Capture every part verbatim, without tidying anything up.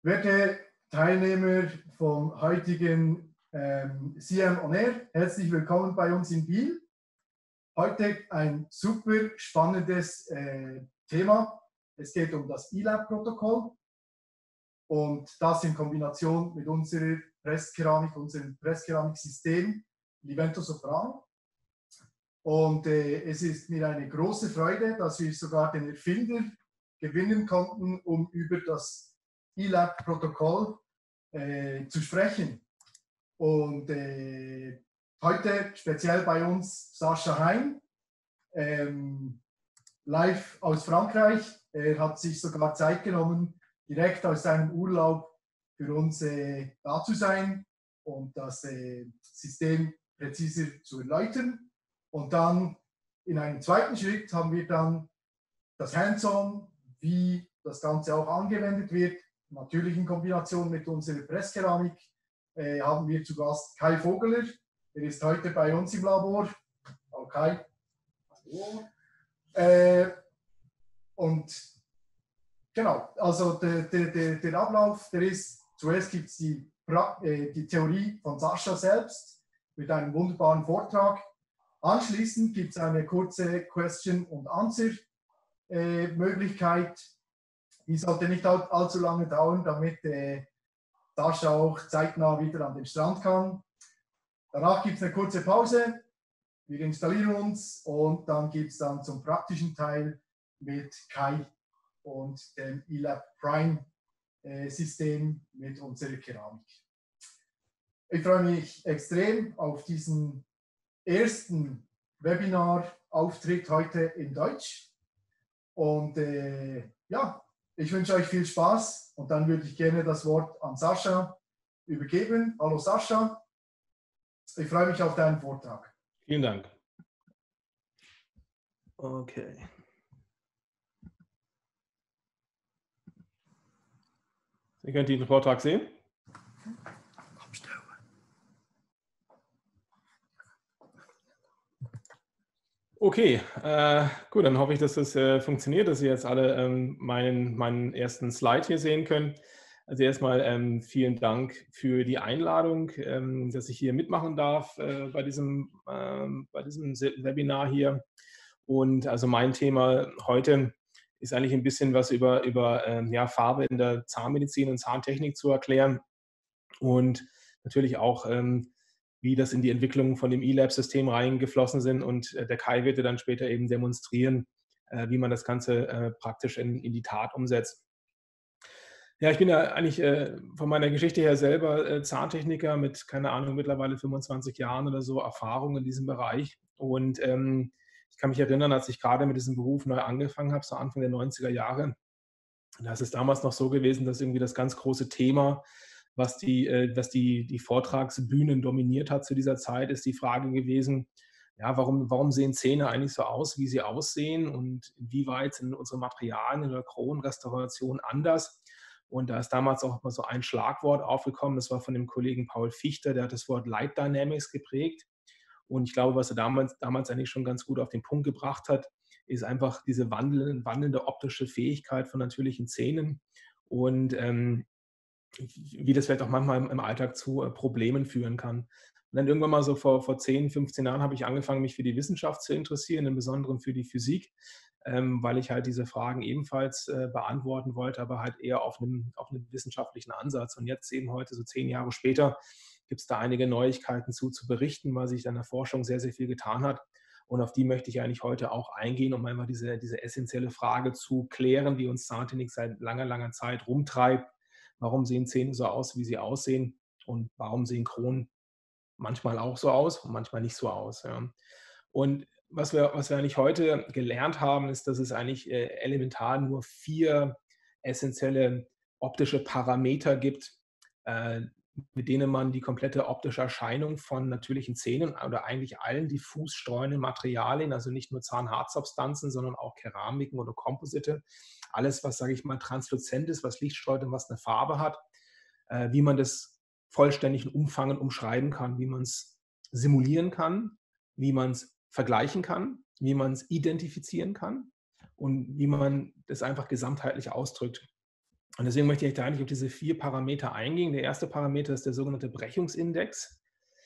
Werte Teilnehmer vom heutigen ähm, C M On Air, herzlich willkommen bei uns in Biel. Heute ein super spannendes äh, Thema. Es geht um das I Lab-Protokoll und das in Kombination mit unserer Presskeramik, unserem Presskeramiksystem Livento Soprano. Und äh, es ist mir eine große Freude, dass wir sogar den Erfinder gewinnen konnten, um über das I Lab-Protokoll äh, zu sprechen. Und äh, heute speziell bei uns Sascha Hein, ähm, live aus Frankreich. Er hat sich sogar Zeit genommen, direkt aus seinem Urlaub für uns äh, da zu sein und das äh, System präziser zu erläutern. Und dann in einem zweiten Schritt haben wir dann das Hands-on, wie das Ganze auch angewendet wird. Natürlich in Kombination mit unserer Presskeramik äh, haben wir zu Gast Kai Vogeler. Er ist heute bei uns im Labor. Hallo Kai. Hallo. Äh, und genau, also der, der, der, der Ablauf, der ist, zuerst gibt es die, äh, die Theorie von Sascha selbst mit einem wunderbaren Vortrag. Anschließend gibt es eine kurze Question- und Answer-Möglichkeit. Die sollte nicht all, allzu lange dauern, damit äh, Sascha auch zeitnah wieder an den Strand kann. Danach gibt es eine kurze Pause. Wir installieren uns und dann gibt es dann zum praktischen Teil mit Kai und dem I Lab Prime äh, System mit unserer Keramik. Ich freue mich extrem auf diesen ersten Webinar-Auftritt heute in Deutsch. Und äh, ja, ich wünsche euch viel Spaß und dann würde ich gerne das Wort an Sascha übergeben. Hallo Sascha, ich freue mich auf deinen Vortrag. Vielen Dank. Okay. Sie können den Vortrag sehen. Okay, äh, gut, dann hoffe ich, dass das äh, funktioniert, dass Sie jetzt alle ähm, meinen, meinen ersten Slide hier sehen können. Also erstmal ähm, vielen Dank für die Einladung, ähm, dass ich hier mitmachen darf äh, bei, diesem, ähm, bei diesem Webinar hier. Und also mein Thema heute ist eigentlich ein bisschen was über, über ähm, ja, Farbe in der Zahnmedizin und Zahntechnik zu erklären und natürlich auch ähm, wie das in die Entwicklung von dem I Lab-System reingeflossen sind. Und äh, der Kai wird dann später eben demonstrieren, äh, wie man das Ganze äh, praktisch in, in die Tat umsetzt. Ja, ich bin ja eigentlich äh, von meiner Geschichte her selber äh, Zahntechniker mit, keine Ahnung, mittlerweile fünfundzwanzig Jahren oder so Erfahrung in diesem Bereich. Und ähm, ich kann mich erinnern, als ich gerade mit diesem Beruf neu angefangen habe, so Anfang der neunziger Jahre, da ist es damals noch so gewesen, dass irgendwie das ganz große Thema, was die, äh, was die, die Vortragsbühnen dominiert hat zu dieser Zeit, ist die Frage gewesen, ja, warum, warum sehen Zähne eigentlich so aus, wie sie aussehen und inwieweit sind unsere Materialien in der Kronenrestauration anders? Und da ist damals auch mal so ein Schlagwort aufgekommen, das war von dem Kollegen Paul Fichter, der hat das Wort Light Dynamics geprägt. Und ich glaube, was er damals, damals eigentlich schon ganz gut auf den Punkt gebracht hat, ist einfach diese wandelnde, wandelnde optische Fähigkeit von natürlichen Zähnen und ähm, wie das vielleicht auch manchmal im, im Alltag zu äh, Problemen führen kann. Und dann irgendwann mal so vor, vor zehn, fünfzehn Jahren habe ich angefangen, mich für die Wissenschaft zu interessieren, im Besonderen für die Physik, ähm, weil ich halt diese Fragen ebenfalls äh, beantworten wollte, aber halt eher auf einem, auf einem wissenschaftlichen Ansatz. Und jetzt eben heute, so zehn Jahre später, gibt es da einige Neuigkeiten zu, zu berichten, weil sich in der Forschung sehr, sehr viel getan hat. Und auf die möchte ich eigentlich heute auch eingehen, um einmal diese, diese essentielle Frage zu klären, die uns Zahntechnik seit langer, langer Zeit rumtreibt. Warum sehen Zähne so aus, wie sie aussehen? Und warum sehen Kronen manchmal auch so aus und manchmal nicht so aus? Ja. Und was wir, was wir eigentlich heute gelernt haben, ist, dass es eigentlich äh, elementar nur vier essentielle optische Parameter gibt, äh, mit denen man die komplette optische Erscheinung von natürlichen Zähnen oder eigentlich allen diffus streuenden Materialien, also nicht nur Zahnhartsubstanzen, sondern auch Keramiken oder Komposite, alles, was, sage ich mal, transluzent ist, was Licht streut und was eine Farbe hat, äh, wie man das vollständig in Umfangen umschreiben kann, wie man es simulieren kann, wie man es vergleichen kann, wie man es identifizieren kann und wie man das einfach gesamtheitlich ausdrückt. Und deswegen möchte ich da eigentlich auf diese vier Parameter eingehen. Der erste Parameter ist der sogenannte Brechungsindex.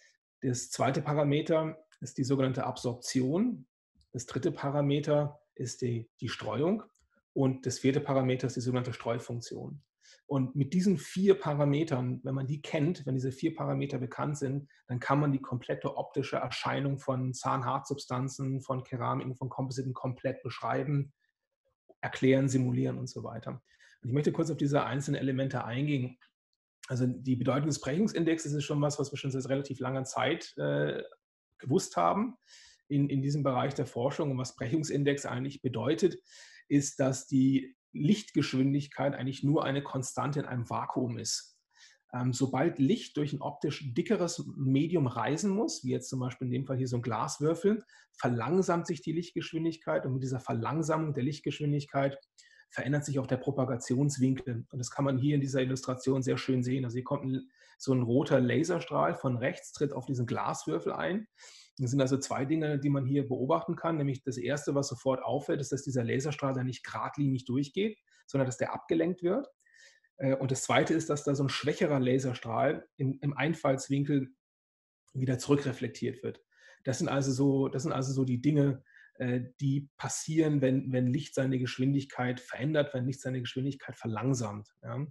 Das zweite Parameter ist die sogenannte Absorption. Das dritte Parameter ist die, die Streuung. Und das vierte Parameter ist die sogenannte Streufunktion. Und mit diesen vier Parametern, wenn man die kennt, wenn diese vier Parameter bekannt sind, dann kann man die komplette optische Erscheinung von Zahnhartsubstanzen, von Keramiken, von Kompositen komplett beschreiben, erklären, simulieren und so weiter. Und ich möchte kurz auf diese einzelnen Elemente eingehen. Also die Bedeutung des Brechungsindexes ist schon was, was wir schon seit relativ langer Zeit äh, gewusst haben in, in diesem Bereich der Forschung. Und was Brechungsindex eigentlich bedeutet, ist, dass die Lichtgeschwindigkeit eigentlich nur eine Konstante in einem Vakuum ist. Ähm, sobald Licht durch ein optisch dickeres Medium reisen muss, wie jetzt zum Beispiel in dem Fall hier so ein Glaswürfel, verlangsamt sich die Lichtgeschwindigkeit und mit dieser Verlangsamung der Lichtgeschwindigkeit verändert sich auch der Propagationswinkel. Und das kann man hier in dieser Illustration sehr schön sehen. Also hier kommt ein, so ein roter Laserstrahl von rechts, tritt auf diesen Glaswürfel ein. Das sind also zwei Dinge, die man hier beobachten kann. Nämlich das erste, was sofort auffällt, ist, dass dieser Laserstrahl da nicht geradlinig durchgeht, sondern dass der abgelenkt wird. Und das zweite ist, dass da so ein schwächerer Laserstrahl im, im Einfallswinkel wieder zurückreflektiert wird. Das sind also so, das sind also so die Dinge, die passieren, wenn, wenn Licht seine Geschwindigkeit verändert, wenn Licht seine Geschwindigkeit verlangsamt. Ja.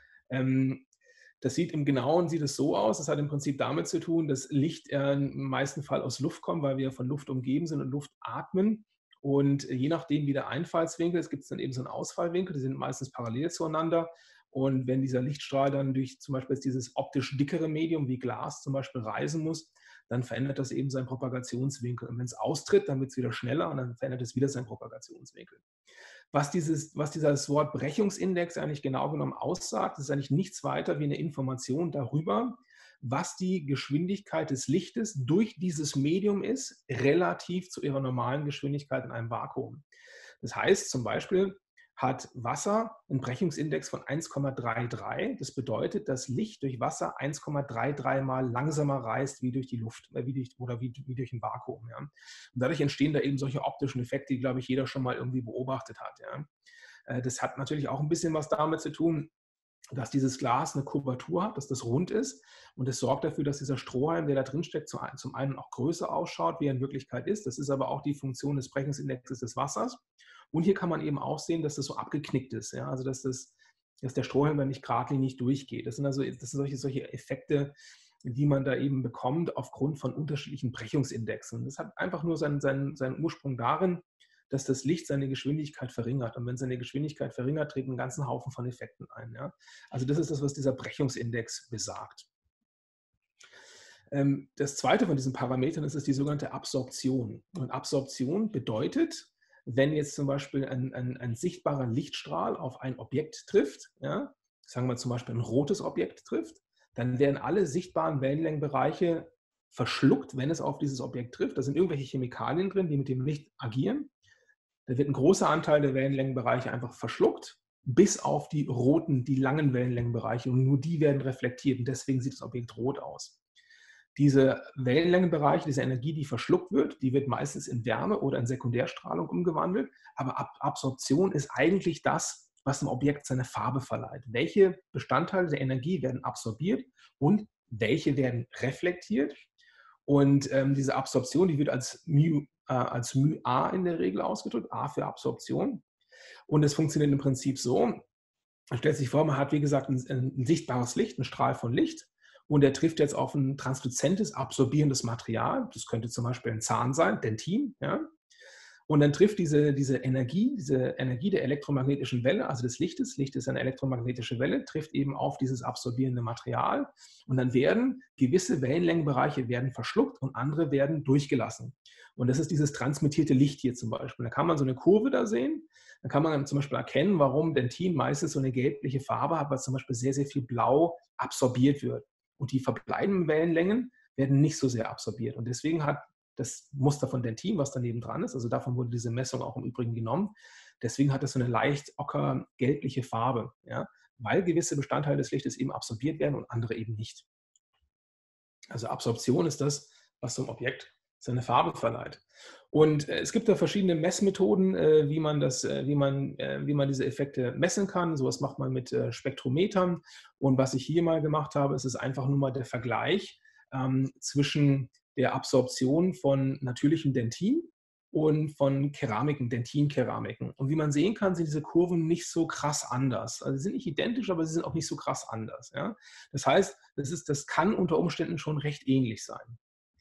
Ähm, das sieht im Genauen sieht es so aus, das hat im Prinzip damit zu tun, dass Licht äh, im meisten Fall aus Luft kommt, weil wir von Luft umgeben sind und Luft atmen. Und je nachdem, wie der Einfallswinkel ist, gibt es dann eben so einen Ausfallwinkel, die sind meistens parallel zueinander. Und wenn dieser Lichtstrahl dann durch zum Beispiel dieses optisch dickere Medium wie Glas zum Beispiel reisen muss, dann verändert das eben seinen Propagationswinkel. Und wenn es austritt, dann wird es wieder schneller und dann verändert es wieder seinen Propagationswinkel. Was, dieses, was dieses Wort Brechungsindex eigentlich genau genommen aussagt, ist eigentlich nichts weiter wie eine Information darüber, was die Geschwindigkeit des Lichtes durch dieses Medium ist, relativ zu ihrer normalen Geschwindigkeit in einem Vakuum. Das heißt zum Beispiel, hat Wasser einen Brechungsindex von eins Komma dreiunddreißig. Das bedeutet, dass Licht durch Wasser eins Komma dreiunddreißig Mal langsamer reist wie durch die Luft äh, wie durch, oder wie, wie durch ein Vakuum. Ja. Und dadurch entstehen da eben solche optischen Effekte, die, glaube ich, jeder schon mal irgendwie beobachtet hat. Ja. Äh, das hat natürlich auch ein bisschen was damit zu tun, dass dieses Glas eine Kubatur hat, dass das rund ist. Und das sorgt dafür, dass dieser Strohhalm, der da drin steckt, zum einen auch größer ausschaut, wie er in Wirklichkeit ist. Das ist aber auch die Funktion des Brechungsindexes des Wassers. Und hier kann man eben auch sehen, dass das so abgeknickt ist. Ja? Also dass, das, dass der Strohhalm dann nicht geradlinig durchgeht. Das sind also das sind solche, solche Effekte, die man da eben bekommt aufgrund von unterschiedlichen Brechungsindexen. Das hat einfach nur seinen, seinen, seinen Ursprung darin, dass das Licht seine Geschwindigkeit verringert. Und wenn seine Geschwindigkeit verringert, treten einen ganzen Haufen von Effekten ein. Ja? Also das ist das, was dieser Brechungsindex besagt. Das zweite von diesen Parametern ist, ist die sogenannte Absorption. Und Absorption bedeutet, wenn jetzt zum Beispiel ein, ein, ein sichtbarer Lichtstrahl auf ein Objekt trifft, ja, sagen wir zum Beispiel ein rotes Objekt trifft, dann werden alle sichtbaren Wellenlängenbereiche verschluckt, wenn es auf dieses Objekt trifft. Da sind irgendwelche Chemikalien drin, die mit dem Licht agieren. Da wird ein großer Anteil der Wellenlängenbereiche einfach verschluckt, bis auf die roten, die langen Wellenlängenbereiche. Und nur die werden reflektiert und deswegen sieht das Objekt rot aus. Diese Wellenlängenbereiche, diese Energie, die verschluckt wird, die wird meistens in Wärme oder in Sekundärstrahlung umgewandelt. Aber Ab- Absorption ist eigentlich das, was dem Objekt seine Farbe verleiht. Welche Bestandteile der Energie werden absorbiert und welche werden reflektiert? Und ähm, diese Absorption, die wird als μ, äh, als μA in der Regel ausgedrückt, A für Absorption. Und es funktioniert im Prinzip so, man stellt sich vor, man hat wie gesagt ein, ein sichtbares Licht, einen Strahl von Licht. Und der trifft jetzt auf ein transluzentes, absorbierendes Material. Das könnte zum Beispiel ein Zahn sein, Dentin. Ja? Und dann trifft diese, diese Energie, diese Energie der elektromagnetischen Welle, also des Lichtes, Licht ist eine elektromagnetische Welle, trifft eben auf dieses absorbierende Material. Und dann werden gewisse Wellenlängenbereiche werden verschluckt und andere werden durchgelassen. Und das ist dieses transmittierte Licht hier zum Beispiel. Da kann man so eine Kurve da sehen. Da kann man dann zum Beispiel erkennen, warum Dentin meistens so eine gelbliche Farbe hat, weil zum Beispiel sehr, sehr viel Blau absorbiert wird. Und die verbleibenden Wellenlängen werden nicht so sehr absorbiert. Und deswegen hat das Muster von Dentin, was daneben dran ist, also davon wurde diese Messung auch im Übrigen genommen, deswegen hat es so eine leicht ocker-gelbliche Farbe, ja, weil gewisse Bestandteile des Lichtes eben absorbiert werden und andere eben nicht. Also Absorption ist das, was so ein Objekt seine Farbe verleiht. Und äh, es gibt da verschiedene Messmethoden, äh, wie man das, äh, wie man, äh, wie man diese Effekte messen kann. Sowas macht man mit äh, Spektrometern. Und was ich hier mal gemacht habe, ist es einfach nur mal der Vergleich ähm, zwischen der Absorption von natürlichem Dentin und von Keramiken, Dentinkeramiken. Und wie man sehen kann, sind diese Kurven nicht so krass anders. Also sie sind nicht identisch, aber sie sind auch nicht so krass anders. Ja? Das heißt, das, ist, das kann unter Umständen schon recht ähnlich sein.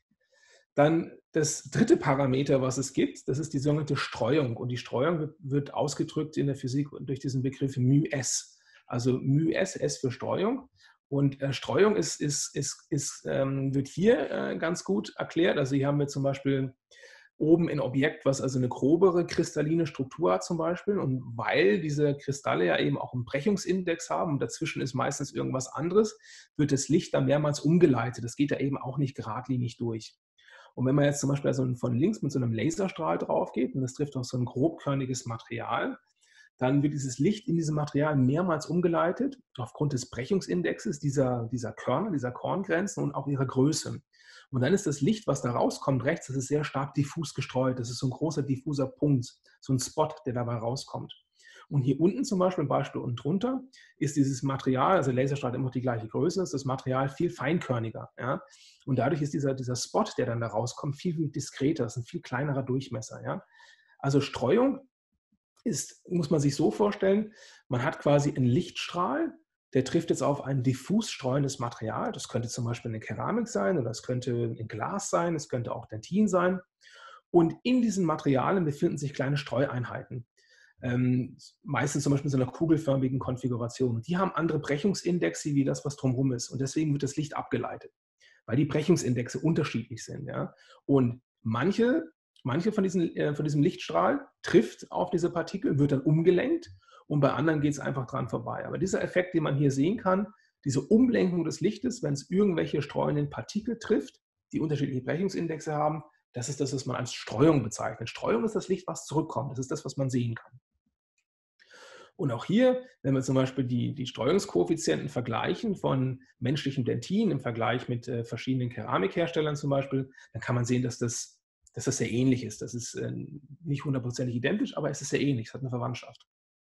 Dann das dritte Parameter, was es gibt, das ist die sogenannte Streuung. Und die Streuung wird, wird ausgedrückt in der Physik durch diesen Begriff μS. Also μS, S für Streuung. Und äh, Streuung ist, ist, ist, ist, ähm, wird hier äh, ganz gut erklärt. Also hier haben wir zum Beispiel oben ein Objekt, was also eine grobere kristalline Struktur hat zum Beispiel. Und weil diese Kristalle ja eben auch einen Brechungsindex haben und dazwischen ist meistens irgendwas anderes, wird das Licht dann mehrmals umgeleitet. Das geht da eben auch nicht geradlinig durch. Und wenn man jetzt zum Beispiel also von links mit so einem Laserstrahl drauf geht und das trifft auf so ein grobkörniges Material, dann wird dieses Licht in diesem Material mehrmals umgeleitet aufgrund des Brechungsindexes dieser, dieser Körner, dieser Korngrenzen und auch ihrer Größe. Und dann ist das Licht, was da rauskommt rechts, das ist sehr stark diffus gestreut. Das ist so ein großer diffuser Punkt, so ein Spot, der dabei rauskommt. Und hier unten zum Beispiel, im Beispiel unten drunter, ist dieses Material, also Laserstrahl hat immer die gleiche Größe, ist das Material viel feinkörniger. Ja? Und dadurch ist dieser, dieser Spot, der dann da rauskommt, viel, viel diskreter, das ist ein viel kleinerer Durchmesser. Ja? Also Streuung ist, muss man sich so vorstellen, man hat quasi einen Lichtstrahl, der trifft jetzt auf ein diffus streuendes Material. Das könnte zum Beispiel eine Keramik sein oder es könnte ein Glas sein, es könnte auch Dentin sein. Und in diesen Materialien befinden sich kleine Streueinheiten. Ähm, meistens zum Beispiel in so einer kugelförmigen Konfiguration. Die haben andere Brechungsindexe wie das, was drumherum ist. Und deswegen wird das Licht abgeleitet, weil die Brechungsindexe unterschiedlich sind. Ja? Und manche, manche von, diesen, äh, von diesem Lichtstrahl trifft auf diese Partikel, wird dann umgelenkt und bei anderen geht es einfach dran vorbei. Aber dieser Effekt, den man hier sehen kann, diese Umlenkung des Lichtes, wenn es irgendwelche streuenden Partikel trifft, die unterschiedliche Brechungsindexe haben, das ist das, was man als Streuung bezeichnet. Streuung ist das Licht, was zurückkommt. Das ist das, was man sehen kann. Und auch hier, wenn wir zum Beispiel die, die Streuungskoeffizienten vergleichen von menschlichem Dentin im Vergleich mit äh, verschiedenen Keramikherstellern zum Beispiel, dann kann man sehen, dass das, dass das sehr ähnlich ist. Das ist äh, nicht hundertprozentig identisch, aber es ist sehr ähnlich. Es hat eine Verwandtschaft.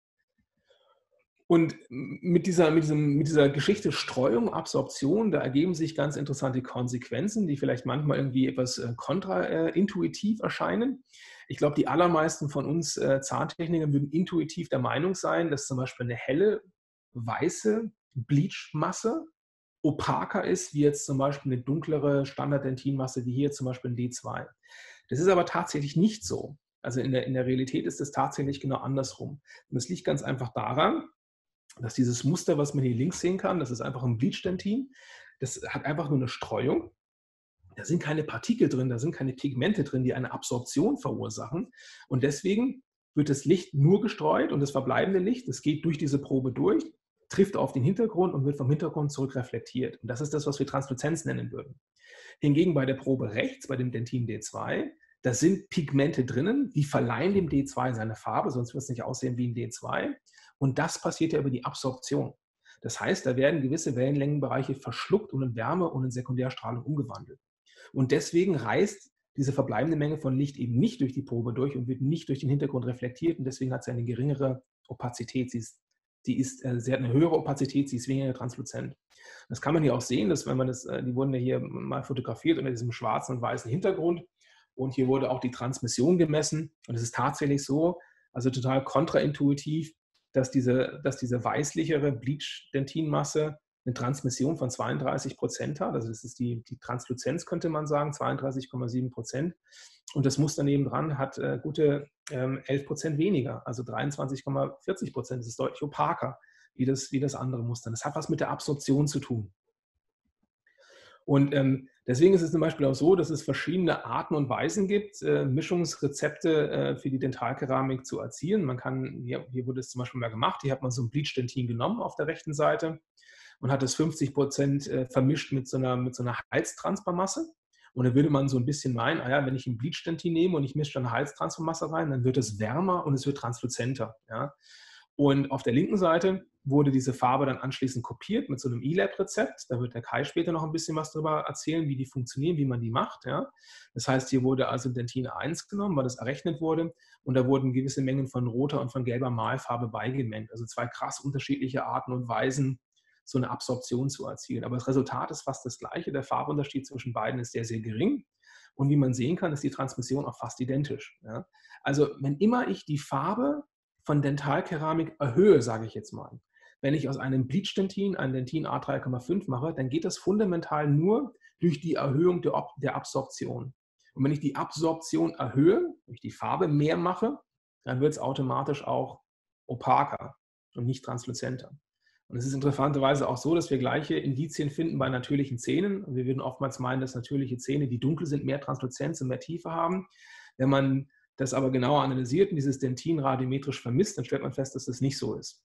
Und mit dieser, mit, diesem, mit dieser Geschichte Streuung, Absorption, da ergeben sich ganz interessante Konsequenzen, die vielleicht manchmal irgendwie etwas äh, kontraintuitiv erscheinen. Ich glaube, die allermeisten von uns äh, Zahntechnikern würden intuitiv der Meinung sein, dass zum Beispiel eine helle, weiße Bleachmasse opaker ist, wie jetzt zum Beispiel eine dunklere Standard-Dentinmasse, wie hier zum Beispiel ein D zwei. Das ist aber tatsächlich nicht so. Also in der, in der Realität ist es tatsächlich genau andersrum. Und das liegt ganz einfach daran, dass dieses Muster, was man hier links sehen kann, das ist einfach ein Bleach-Dentin, das hat einfach nur eine Streuung. Da sind keine Partikel drin, da sind keine Pigmente drin, die eine Absorption verursachen. Und deswegen wird das Licht nur gestreut und das verbleibende Licht, das geht durch diese Probe durch, trifft auf den Hintergrund und wird vom Hintergrund zurückreflektiert. Und das ist das, was wir Transluzenz nennen würden. Hingegen bei der Probe rechts, bei dem Dentin D zwei, da sind Pigmente drinnen, die verleihen dem D zwei seine Farbe, sonst wird es nicht aussehen wie ein D zwei. Und das passiert ja über die Absorption. Das heißt, da werden gewisse Wellenlängenbereiche verschluckt und in Wärme und in Sekundärstrahlung umgewandelt. Und deswegen reißt diese verbleibende Menge von Licht eben nicht durch die Probe durch und wird nicht durch den Hintergrund reflektiert. Und deswegen hat sie eine geringere Opazität. Sie, ist, sie, ist, äh, sie hat eine höhere Opazität, sie ist weniger transluzent. Das kann man hier auch sehen, dass wenn man das, äh, die wurden ja hier mal fotografiert unter diesem schwarzen und weißen Hintergrund. Und hier wurde auch die Transmission gemessen. Und es ist tatsächlich so, also total kontraintuitiv, dass diese, dass diese weißlichere Bleach-Dentinmasse eine Transmission von zweiunddreißig Prozent hat. Also das ist die, die Transluzenz, könnte man sagen, zweiunddreißig Komma sieben Prozent. Und das Muster nebendran hat äh, gute ähm, elf Prozent weniger, also dreiundzwanzig Komma vierzig Prozent. Das ist deutlich opaker wie das, wie das andere Muster. Das hat was mit der Absorption zu tun. Und ähm, deswegen ist es zum Beispiel auch so, dass es verschiedene Arten und Weisen gibt, äh, Mischungsrezepte äh, für die Dentalkeramik zu erzielen. Man kann, hier, hier wurde es zum Beispiel mal gemacht, hier hat man so ein Bleach-Dentin genommen auf der rechten Seite und hat es fünfzig Prozent äh, vermischt mit so einer, mit so einer Halstransfermasse. Und dann würde man so ein bisschen meinen, ah ja, wenn ich ein Bleach-Dentin nehme und ich mische dann eine Halstransfermasse rein, dann wird es wärmer und es wird transluzenter. Ja? Und auf der linken Seite wurde diese Farbe dann anschließend kopiert mit so einem E-Lab-Rezept. Da wird der Kai später noch ein bisschen was darüber erzählen, wie die funktionieren, wie man die macht. Ja. Das heißt, hier wurde also Dentin eins genommen, weil das errechnet wurde. Und da wurden gewisse Mengen von roter und von gelber Malfarbe beigemengt. Also zwei krass unterschiedliche Arten und Weisen, so eine Absorption zu erzielen. Aber das Resultat ist fast das gleiche. Der Farbunterschied zwischen beiden ist sehr, sehr gering. Und wie man sehen kann, ist die Transmission auch fast identisch. Ja. Also wenn immer ich die Farbe von Dentalkeramik erhöhe, sage ich jetzt mal, wenn ich aus einem Bleach-Dentin ein Dentin A drei Komma fünf mache, dann geht das fundamental nur durch die Erhöhung der, Ob der Absorption. Und wenn ich die Absorption erhöhe, durch die Farbe mehr mache, dann wird es automatisch auch opaker und nicht transluzenter. Und es ist interessanterweise auch so, dass wir gleiche Indizien finden bei natürlichen Zähnen. Und wir würden oftmals meinen, dass natürliche Zähne, die dunkel sind, mehr Transluzenz und mehr Tiefe haben. Wenn man das aber genauer analysiert und dieses Dentin radiometrisch vermisst, dann stellt man fest, dass das nicht so ist.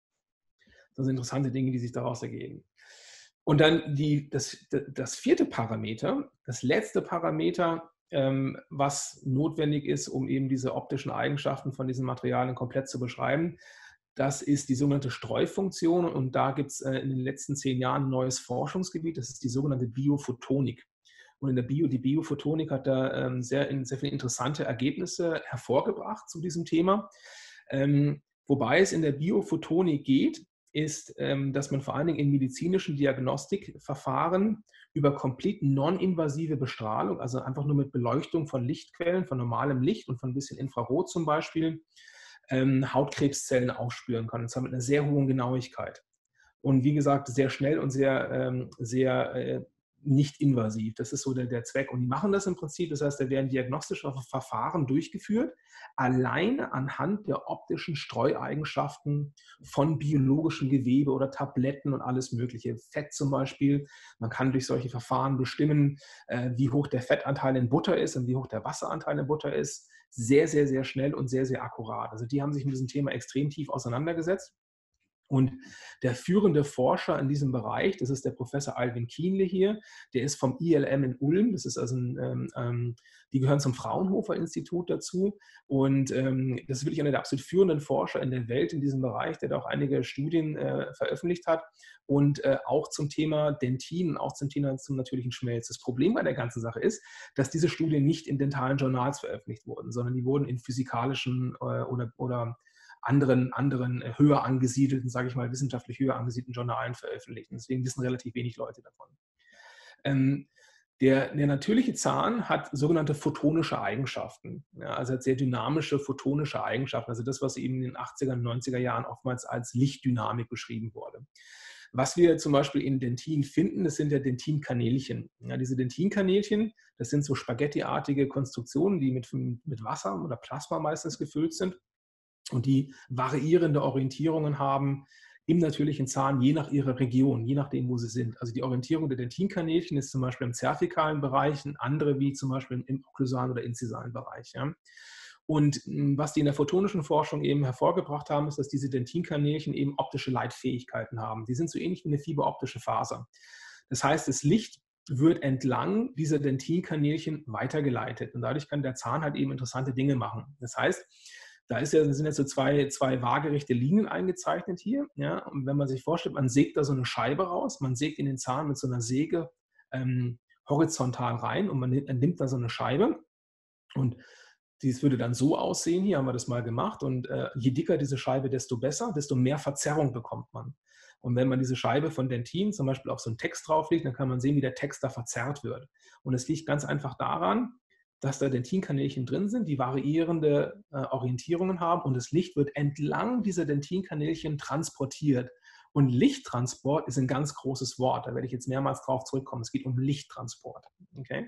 Das sind interessante Dinge, die sich daraus ergeben. Und dann die, das, das vierte Parameter, das letzte Parameter, ähm, was notwendig ist, um eben diese optischen Eigenschaften von diesen Materialien komplett zu beschreiben, das ist die sogenannte Streufunktion. Und da gibt es äh, in den letzten zehn Jahren ein neues Forschungsgebiet, das ist die sogenannte Biophotonik. Und in der Bio, die Biophotonik hat da ähm, sehr, sehr viele interessante Ergebnisse hervorgebracht zu diesem Thema. Ähm, wobei es in der Biophotonik geht, ist, ähm, dass man vor allen Dingen in medizinischen Diagnostikverfahren über komplett non-invasive Bestrahlung, also einfach nur mit Beleuchtung von Lichtquellen, von normalem Licht und von ein bisschen Infrarot zum Beispiel, ähm, Hautkrebszellen aufspüren kann. Und zwar mit einer sehr hohen Genauigkeit. Und wie gesagt, sehr schnell und sehr, ähm, sehr äh, nicht invasiv. Das ist so der, der Zweck. Und die machen das im Prinzip, das heißt, da werden diagnostische Verfahren durchgeführt, alleine anhand der optischen Streueigenschaften von biologischem Gewebe oder Tabletten und alles mögliche. Fett zum Beispiel. Man kann durch solche Verfahren bestimmen, äh, wie hoch der Fettanteil in Butter ist und wie hoch der Wasseranteil in Butter ist. Sehr, sehr, sehr schnell und sehr, sehr akkurat. Also die haben sich mit diesem Thema extrem tief auseinandergesetzt. Und der führende Forscher in diesem Bereich, das ist der Professor Alvin Kienle hier, der ist vom I L M in Ulm, das ist also ein, ähm, die gehören zum Fraunhofer-Institut dazu und ähm, das ist wirklich einer der absolut führenden Forscher in der Welt in diesem Bereich, der da auch einige Studien äh, veröffentlicht hat und äh, auch zum Thema Dentin, auch zum Thema zum natürlichen Schmelz. Das Problem bei der ganzen Sache ist, dass diese Studien nicht in dentalen Journals veröffentlicht wurden, sondern die wurden in physikalischen äh, oder, oder anderen, anderen höher angesiedelten, sage ich mal, wissenschaftlich höher angesiedelten Journalen veröffentlicht. Und deswegen wissen relativ wenig Leute davon. Ähm, der, der natürliche Zahn hat sogenannte photonische Eigenschaften. Ja, also hat sehr dynamische photonische Eigenschaften. Also das, was eben in den achtziger und neunziger Jahren oftmals als Lichtdynamik beschrieben wurde. Was wir zum Beispiel in Dentin finden, das sind ja Dentinkanälchen. Ja, diese Dentinkanälchen, das sind so spaghettiartige Konstruktionen, die mit, mit Wasser oder Plasma meistens gefüllt sind und die variierende Orientierungen haben im natürlichen Zahn, je nach ihrer Region, je nachdem, wo sie sind. Also die Orientierung der Dentinkanälchen ist zum Beispiel im zervikalen Bereich, eine andere wie zum Beispiel im okklusalen oder inzisalen Bereich. Ja. Und was die in der photonischen Forschung eben hervorgebracht haben, ist, dass diese Dentinkanälchen eben optische Leitfähigkeiten haben. Die sind so ähnlich wie eine fiberoptische Faser. Das heißt, das Licht wird entlang dieser Dentinkanälchen weitergeleitet und dadurch kann der Zahn halt eben interessante Dinge machen. Das heißt, Da ist ja, sind jetzt so zwei, zwei waagerechte Linien eingezeichnet hier. Ja? Und wenn man sich vorstellt, man sägt da so eine Scheibe raus, man sägt in den Zahn mit so einer Säge ähm, horizontal rein und man nimmt, man nimmt da so eine Scheibe. Und dies würde dann so aussehen, hier haben wir das mal gemacht. Und äh, je dicker diese Scheibe, desto besser, desto mehr Verzerrung bekommt man. Und wenn man diese Scheibe von Dentin zum Beispiel auf so einen Text drauflegt, dann kann man sehen, wie der Text da verzerrt wird. Und es liegt ganz einfach daran, dass da Dentinkanälchen drin sind, die variierende äh, Orientierungen haben und das Licht wird entlang dieser Dentinkanälchen transportiert. Und Lichttransport ist ein ganz großes Wort, da werde ich jetzt mehrmals drauf zurückkommen. Es geht um Lichttransport. Okay?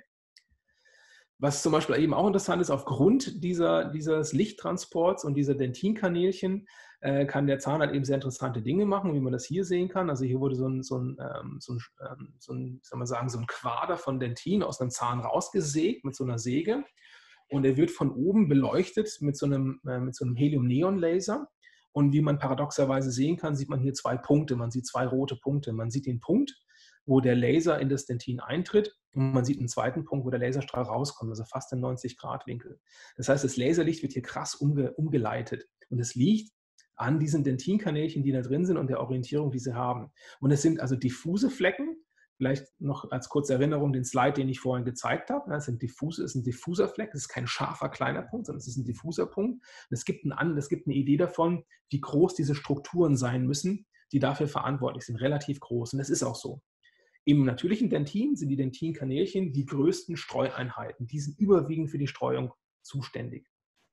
Was zum Beispiel eben auch interessant ist, aufgrund dieser, dieses Lichttransports und dieser Dentinkanälchen äh, kann der Zahn halt eben sehr interessante Dinge machen, wie man das hier sehen kann. Also hier wurde so ein, so ein, ähm, so ein, ähm, so ein, soll man sagen, so ein Quader von Dentin aus einem Zahn rausgesägt mit so einer Säge. Und er wird von oben beleuchtet mit so einem, äh, mit so einem Helium-Neon-Laser. Und wie man paradoxerweise sehen kann, sieht man hier zwei Punkte. Man sieht zwei rote Punkte. Man sieht den Punkt, wo der Laser in das Dentin eintritt und man sieht einen zweiten Punkt, wo der Laserstrahl rauskommt, also fast in neunzig Grad Winkel. Das heißt, das Laserlicht wird hier krass umge umgeleitet und es liegt an diesen Dentinkanälchen, die da drin sind und der Orientierung, die sie haben. Und es sind also diffuse Flecken. Vielleicht noch als kurze Erinnerung den Slide, den ich vorhin gezeigt habe. Das ist, diffuse, ist ein diffuser Fleck, das ist kein scharfer kleiner Punkt, sondern es ist ein diffuser Punkt. Es gibt, ein, es gibt eine Idee davon, wie groß diese Strukturen sein müssen, die dafür verantwortlich sind. Relativ groß. Und das ist auch so. Im natürlichen Dentin sind die Dentinkanälchen die größten Streueinheiten. Die sind überwiegend für die Streuung zuständig.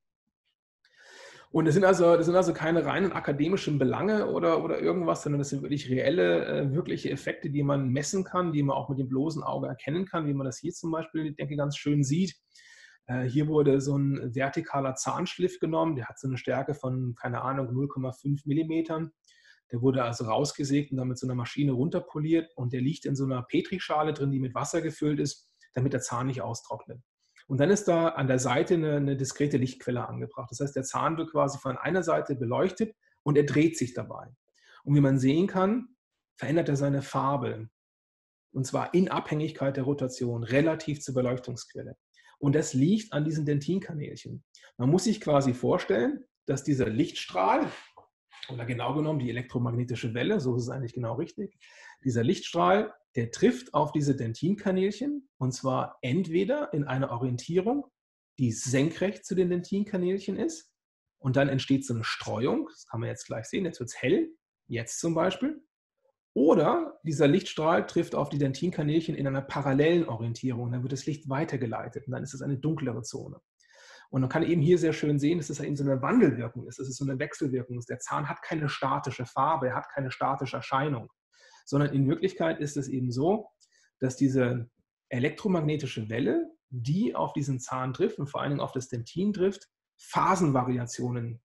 Und das sind also, das sind also keine reinen akademischen Belange oder, oder irgendwas, sondern das sind wirklich reelle, äh, wirkliche Effekte, die man messen kann, die man auch mit dem bloßen Auge erkennen kann, wie man das hier zum Beispiel, ich denke, ganz schön sieht. Äh, hier wurde so ein vertikaler Zahnschliff genommen, der hat so eine Stärke von, keine Ahnung, null Komma fünf Millimetern. Der wurde also rausgesägt und dann mit so einer Maschine runterpoliert und der liegt in so einer Petrischale drin, die mit Wasser gefüllt ist, damit der Zahn nicht austrocknet. Und dann ist da an der Seite eine, eine diskrete Lichtquelle angebracht. Das heißt, der Zahn wird quasi von einer Seite beleuchtet und er dreht sich dabei. Und wie man sehen kann, verändert er seine Farbe. Und zwar in Abhängigkeit der Rotation, relativ zur Beleuchtungsquelle. Und das liegt an diesen Dentinkanälchen. Man muss sich quasi vorstellen, dass dieser Lichtstrahl, oder genau genommen die elektromagnetische Welle, so ist es eigentlich genau richtig, dieser Lichtstrahl, der trifft auf diese Dentinkanälchen und zwar entweder in einer Orientierung, die senkrecht zu den Dentinkanälchen ist und dann entsteht so eine Streuung, das kann man jetzt gleich sehen, jetzt wird es hell, jetzt zum Beispiel, oder dieser Lichtstrahl trifft auf die Dentinkanälchen in einer parallelen Orientierung, dann wird das Licht weitergeleitet und dann ist es eine dunklere Zone. Und man kann eben hier sehr schön sehen, dass es eben so eine Wandelwirkung ist, dass es so eine Wechselwirkung ist. Der Zahn hat keine statische Farbe, er hat keine statische Erscheinung, sondern in Wirklichkeit ist es eben so, dass diese elektromagnetische Welle, die auf diesen Zahn trifft und vor allen Dingen auf das Dentin trifft, Phasenvariationen,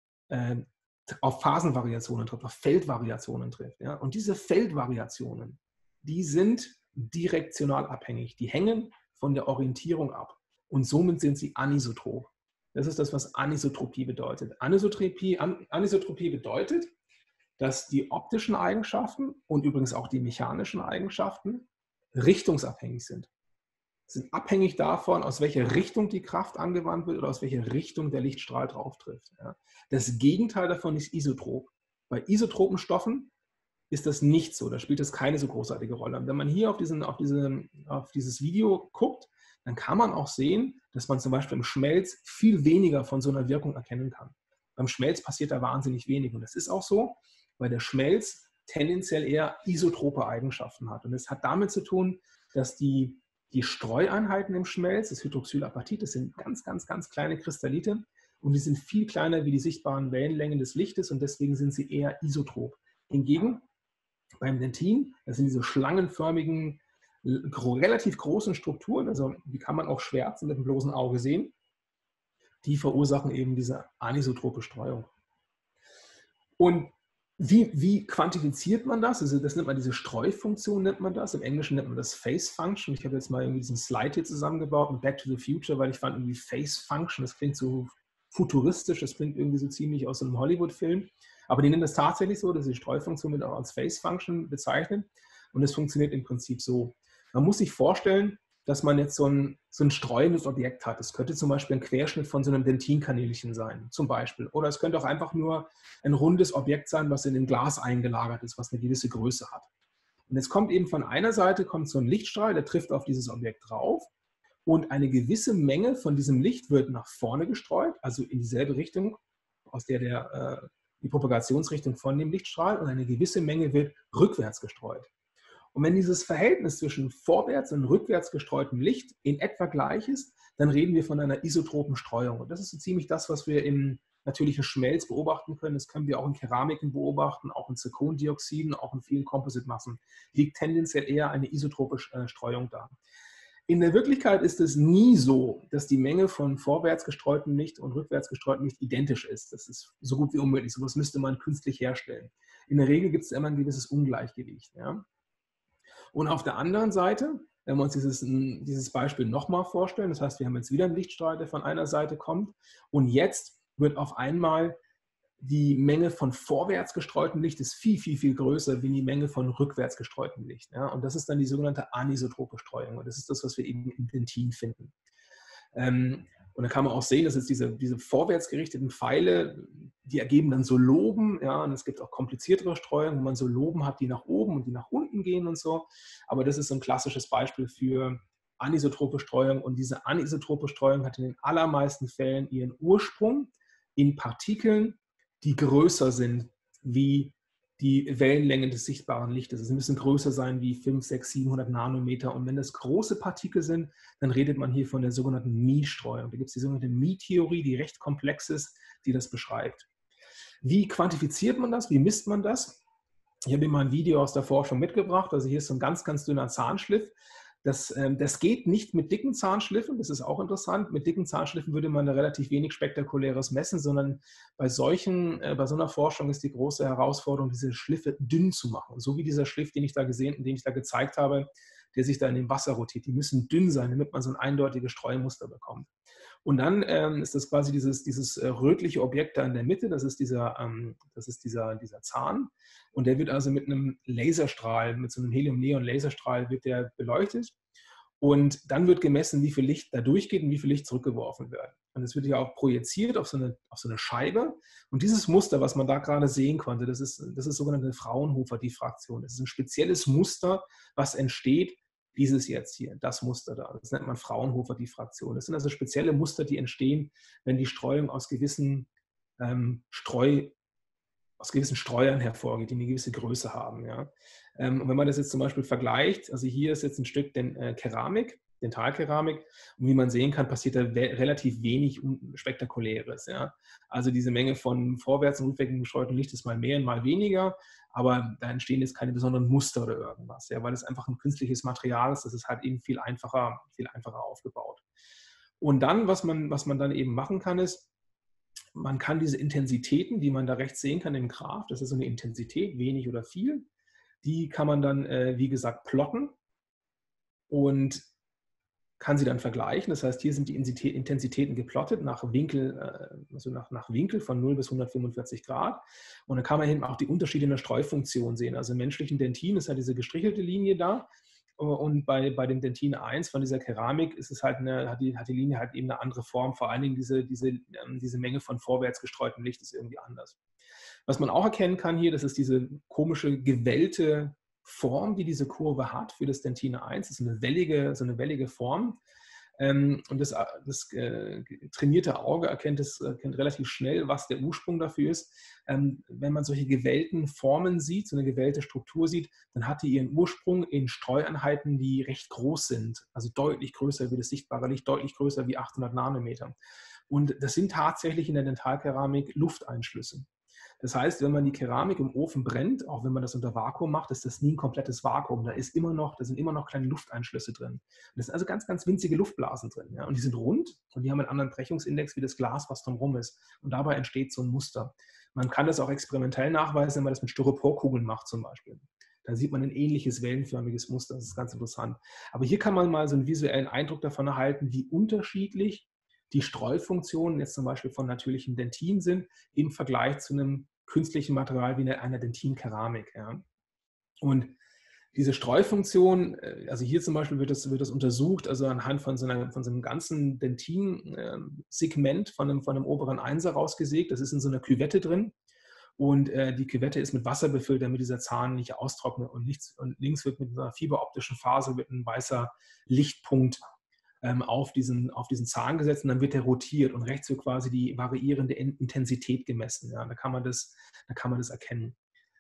äh, auf Phasenvariationen trifft, auf Feldvariationen trifft. Ja? Und diese Feldvariationen, die sind direktional abhängig, die hängen von der Orientierung ab. Und somit sind sie anisotrop. Das ist das, was Anisotropie bedeutet. Anisotropie, Anisotropie bedeutet, dass die optischen Eigenschaften und übrigens auch die mechanischen Eigenschaften richtungsabhängig sind. Sie sind abhängig davon, aus welcher Richtung die Kraft angewandt wird oder aus welcher Richtung der Lichtstrahl drauf trifft. Das Gegenteil davon ist isotrop. Bei isotropen Stoffen ist das nicht so. Da spielt das keine so großartige Rolle. Und wenn man hier auf, diesen, auf, diese, auf dieses Video guckt, dann kann man auch sehen, dass man zum Beispiel im Schmelz viel weniger von so einer Wirkung erkennen kann. Beim Schmelz passiert da wahnsinnig wenig. Und das ist auch so, weil der Schmelz tendenziell eher isotrope Eigenschaften hat. Und das hat damit zu tun, dass die, die Streueinheiten im Schmelz, das Hydroxylapatit, das sind ganz, ganz, ganz kleine Kristallite und die sind viel kleiner wie die sichtbaren Wellenlängen des Lichtes und deswegen sind sie eher isotrop. Hingegen beim Dentin, das sind diese schlangenförmigen, relativ großen Strukturen, also die kann man auch schwärzen mit dem bloßen Auge sehen, die verursachen eben diese anisotrope Streuung. Und wie, wie quantifiziert man das? Also das nennt man diese Streufunktion, nennt man das. Im Englischen nennt man das Phase Function. Ich habe jetzt mal irgendwie diesen Slide hier zusammengebaut mit Back to the Future, weil ich fand irgendwie Phase Function, das klingt so futuristisch, das klingt irgendwie so ziemlich aus einem Hollywood-Film. Aber die nennen das tatsächlich so, dass die Streufunktion wird auch als Phase Function bezeichnet. Und es funktioniert im Prinzip so. Man muss sich vorstellen, dass man jetzt so ein, so ein streuendes Objekt hat. Es könnte zum Beispiel ein Querschnitt von so einem Dentinkanälchen sein, zum Beispiel. Oder es könnte auch einfach nur ein rundes Objekt sein, was in dem Glas eingelagert ist, was eine gewisse Größe hat. Und jetzt kommt eben von einer Seite kommt so ein Lichtstrahl, der trifft auf dieses Objekt drauf und eine gewisse Menge von diesem Licht wird nach vorne gestreut, also in dieselbe Richtung, aus der, der äh, die Propagationsrichtung von dem Lichtstrahl, und eine gewisse Menge wird rückwärts gestreut. Und wenn dieses Verhältnis zwischen vorwärts und rückwärts gestreutem Licht in etwa gleich ist, dann reden wir von einer isotropen Streuung. Und das ist so ziemlich das, was wir im natürlichen Schmelz beobachten können. Das können wir auch in Keramiken beobachten, auch in Zirkondioxiden, auch in vielen Composite-Massen. Liegt tendenziell eher eine isotrope Streuung da. In der Wirklichkeit ist es nie so, dass die Menge von vorwärts gestreutem Licht und rückwärts gestreutem Licht identisch ist. Das ist so gut wie unmöglich. So etwas müsste man künstlich herstellen. In der Regel gibt es immer ein gewisses Ungleichgewicht. Ja? Und auf der anderen Seite, wenn wir uns dieses, dieses Beispiel nochmal vorstellen, das heißt, wir haben jetzt wieder einen Lichtstrahl, der von einer Seite kommt und jetzt wird auf einmal die Menge von vorwärts gestreutem Licht ist viel, viel, viel größer wie die Menge von rückwärts gestreutem Licht. Ja? Und das ist dann die sogenannte anisotrope Streuung. Und das ist das, was wir eben im Dentin finden. Ähm, und da kann man auch sehen, dass jetzt diese, diese vorwärts gerichteten Pfeile, die ergeben dann so Loben, ja, und es gibt auch kompliziertere Streuungen, wo man so Loben hat, die nach oben und die nach unten gehen und so. Aber das ist so ein klassisches Beispiel für anisotrope Streuung, und diese anisotrope Streuung hat in den allermeisten Fällen ihren Ursprung in Partikeln, die größer sind wie die Wellenlänge des sichtbaren Lichtes. Sie müssen größer sein wie fünfhundert, sechshundert, siebenhundert Nanometer. Und wenn das große Partikel sind, dann redet man hier von der sogenannten Mie-Streuung. Da gibt es die sogenannte Mie-Theorie, die recht komplex ist, die das beschreibt. Wie quantifiziert man das? Wie misst man das? Ich habe hier mal ein Video aus der Forschung mitgebracht. Also hier ist so ein ganz, ganz dünner Zahnschliff. Das, ähm, das geht nicht mit dicken Zahnschliffen, das ist auch interessant. Mit dicken Zahnschliffen würde man da relativ wenig Spektakuläres messen, sondern bei solchen, äh, bei so einer Forschung ist die große Herausforderung, diese Schliffe dünn zu machen. So wie dieser Schliff, den ich da gesehen, den ich da gezeigt habe, der sich da in dem Wasser rotiert. Die müssen dünn sein, damit man so ein eindeutiges Streumuster bekommt. Und dann ähm, ist das quasi dieses, dieses äh, rötliche Objekt da in der Mitte, das ist, dieser, ähm, das ist dieser, dieser Zahn. Und der wird also mit einem Laserstrahl, mit so einem Helium-Neon-Laserstrahl wird der beleuchtet. Und dann wird gemessen, wie viel Licht da durchgeht und wie viel Licht zurückgeworfen wird. Und es wird ja auch projiziert auf so, eine, auf so eine Scheibe. Und dieses Muster, was man da gerade sehen konnte, das ist, das ist sogenannte Fraunhofer-Diffraktion. Das ist ein spezielles Muster, was entsteht, dieses jetzt hier, das Muster da. Das nennt man Fraunhofer-Diffraktion. Das sind also spezielle Muster, die entstehen, wenn die Streuung aus gewissen ähm, Streu aus gewissen Streuern hervorgeht, die eine gewisse Größe haben. Ja. Ähm, und wenn man das jetzt zum Beispiel vergleicht, also hier ist jetzt ein Stück den, äh, Keramik, Dentalkeramik, und wie man sehen kann, passiert da relativ wenig Spektakuläres. Ja. Also diese Menge von vorwärts und rückwärts gestreuten Licht ist mal mehr und mal weniger, aber da entstehen jetzt keine besonderen Muster oder irgendwas, ja, weil es einfach ein künstliches Material ist, das ist halt eben viel einfacher, viel einfacher aufgebaut. Und dann, was man, was man dann eben machen kann, ist, man kann diese Intensitäten, die man da rechts sehen kann im Graph, das ist so eine Intensität, wenig oder viel, die kann man dann, äh, wie gesagt, plotten und kann sie dann vergleichen. Das heißt, hier sind die Intensitäten geplottet nach Winkel, äh, also nach, nach Winkel von null bis hundertfünfundvierzig Grad. Und dann kann man eben auch die Unterschiede in der Streufunktion sehen. Also im menschlichen Dentin ist ja diese gestrichelte Linie da. Und bei, bei dem Dentin eins von dieser Keramik ist es halt eine, hat, die, hat die Linie halt eben eine andere Form. Vor allen Dingen diese, diese, ähm, diese Menge von vorwärts gestreutem Licht ist irgendwie anders. Was man auch erkennen kann hier, das ist diese komische gewellte Form, die diese Kurve hat für das Dentin eins. Das ist eine wellige, so eine wellige Form. Ähm, und das, das äh, trainierte Auge erkennt, es, erkennt relativ schnell, was der Ursprung dafür ist. Ähm, wenn man solche gewellten Formen sieht, so eine gewellte Struktur sieht, dann hat die ihren Ursprung in Streueinheiten, die recht groß sind, also deutlich größer wie das sichtbare Licht, deutlich größer wie achthundert Nanometer. Und das sind tatsächlich in der Dentalkeramik Lufteinschlüsse. Das heißt, wenn man die Keramik im Ofen brennt, auch wenn man das unter Vakuum macht, ist das nie ein komplettes Vakuum. Da ist immer noch, da sind immer noch kleine Lufteinschlüsse drin. Das sind also ganz, ganz winzige Luftblasen drin. Ja? Und die sind rund und die haben einen anderen Brechungsindex wie das Glas, was drumherum ist. Und dabei entsteht so ein Muster. Man kann das auch experimentell nachweisen, wenn man das mit Styroporkugeln macht zum Beispiel. Da sieht man ein ähnliches wellenförmiges Muster. Das ist ganz interessant. Aber hier kann man mal so einen visuellen Eindruck davon erhalten, wie unterschiedlich die Streufunktionen jetzt zum Beispiel von natürlichem Dentin sind im Vergleich zu einem künstlichen Material wie einer Dentinkeramik. Ja. Und diese Streufunktion, also hier zum Beispiel wird das, wird das untersucht, also anhand von so, einer, von so einem ganzen Dentin-Segment von einem, von einem oberen Einser rausgesägt. Das ist in so einer Küvette drin. Und äh, die Küvette ist mit Wasser befüllt, damit dieser Zahn nicht austrocknet. Und, nichts, und links wird mit einer fiberoptischen Faser wird ein weißer Lichtpunkt Auf diesen, auf diesen Zahn gesetzt, und dann wird der rotiert und rechts wird quasi die variierende Intensität gemessen. Ja, da kann man das, da kann man das erkennen.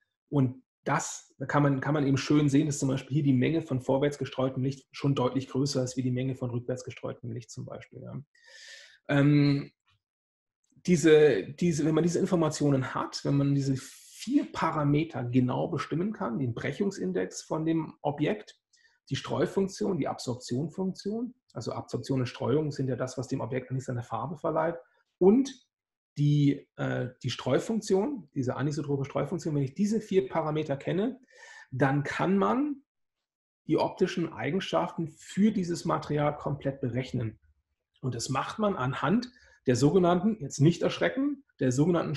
Und das, da kann man, kann man eben schön sehen, dass zum Beispiel hier die Menge von vorwärts gestreutem Licht schon deutlich größer ist wie die Menge von rückwärts gestreutem Licht zum Beispiel. Ja. Ähm, diese, diese, wenn man diese Informationen hat, wenn man diese vier Parameter genau bestimmen kann, den Brechungsindex von dem Objekt, die Streufunktion, die Absorptionfunktion, also Absorption und Streuung sind ja das, was dem Objekt eigentlich seine Farbe verleiht, und die, äh, die Streufunktion, diese anisotrope Streufunktion, wenn ich diese vier Parameter kenne, dann kann man die optischen Eigenschaften für dieses Material komplett berechnen. Und das macht man anhand der sogenannten, jetzt nicht erschrecken, der sogenannten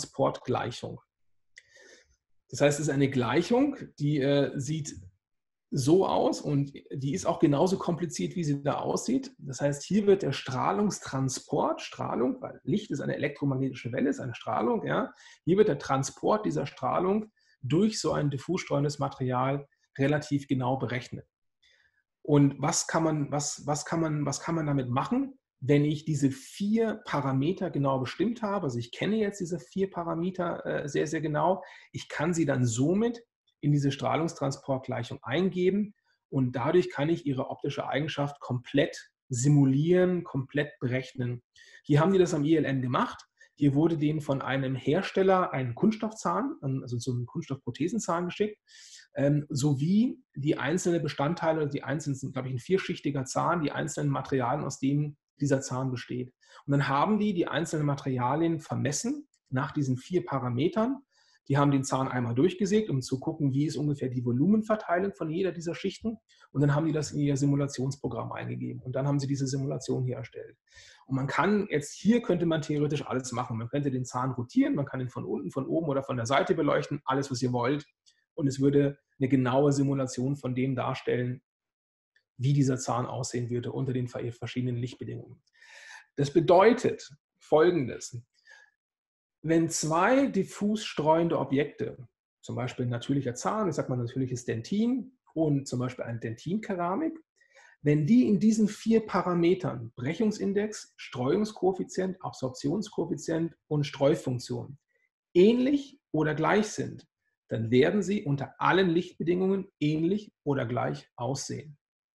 Strahlungstransportgleichung. Das heißt, es ist eine Gleichung, die äh, sieht so aus und die ist auch genauso kompliziert, wie sie da aussieht. Das heißt, hier wird der Strahlungstransport, Strahlung, weil Licht ist eine elektromagnetische Welle, ist eine Strahlung, ja, hier wird der Transport dieser Strahlung durch so ein diffus streuendes Material relativ genau berechnet. Und was kann man, was, was kann man, was kann man damit machen, wenn ich diese vier Parameter genau bestimmt habe? Also ich kenne jetzt diese vier Parameter äh, sehr, sehr genau. Ich kann sie dann somit in diese Strahlungstransportgleichung eingeben und dadurch kann ich ihre optische Eigenschaft komplett simulieren, komplett berechnen. Hier haben die das am I L N gemacht. Hier wurde denen von einem Hersteller ein Kunststoffzahn, also so ein Kunststoffprothesenzahn geschickt, ähm, sowie die einzelnen Bestandteile, die einzelnen sind, glaube ich, ein vierschichtiger Zahn, die einzelnen Materialien, aus denen dieser Zahn besteht. Und dann haben die die einzelnen Materialien vermessen nach diesen vier Parametern. Die haben den Zahn einmal durchgesägt, um zu gucken, wie ist ungefähr die Volumenverteilung von jeder dieser Schichten. Und dann haben die das in ihr Simulationsprogramm eingegeben. Und dann haben sie diese Simulation hier erstellt. Und man kann jetzt, hier könnte man theoretisch alles machen. Man könnte den Zahn rotieren, man kann ihn von unten, von oben oder von der Seite beleuchten, alles, was ihr wollt. Und es würde eine genaue Simulation von dem darstellen, wie dieser Zahn aussehen würde unter den verschiedenen Lichtbedingungen. Das bedeutet Folgendes. Wenn zwei diffus streuende Objekte, zum Beispiel ein natürlicher Zahn, ich sage mal natürliches Dentin und zum Beispiel ein Dentinkeramik, wenn die in diesen vier Parametern, Brechungsindex, Streuungskoeffizient, Absorptionskoeffizient und Streufunktion, ähnlich oder gleich sind, dann werden sie unter allen Lichtbedingungen ähnlich oder gleich aussehen.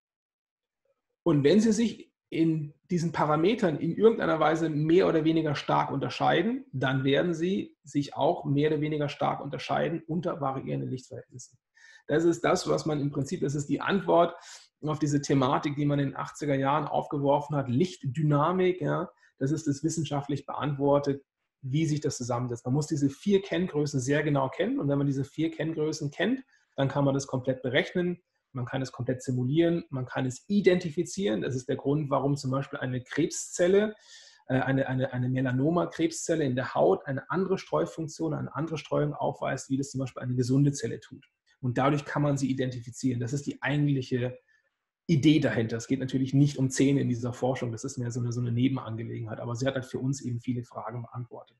Und wenn sie sich in diesen Parametern in irgendeiner Weise mehr oder weniger stark unterscheiden, dann werden sie sich auch mehr oder weniger stark unterscheiden unter variierenden Lichtverhältnissen. Das ist das, was man im Prinzip, das ist die Antwort auf diese Thematik, die man in den achtziger Jahren aufgeworfen hat, Lichtdynamik, ja, das ist das wissenschaftlich beantwortet, wie sich das zusammensetzt. Man muss diese vier Kenngrößen sehr genau kennen und wenn man diese vier Kenngrößen kennt, dann kann man das komplett berechnen. Man kann es komplett simulieren, man kann es identifizieren. Das ist der Grund, warum zum Beispiel eine Krebszelle, eine, eine, eine Melanoma-Krebszelle in der Haut eine andere Streufunktion, eine andere Streuung aufweist, wie das zum Beispiel eine gesunde Zelle tut. Und dadurch kann man sie identifizieren. Das ist die eigentliche Idee dahinter. Es geht natürlich nicht um Zähne in dieser Forschung, das ist mehr so eine, so eine Nebenangelegenheit, aber sie hat halt für uns eben viele Fragen beantwortet.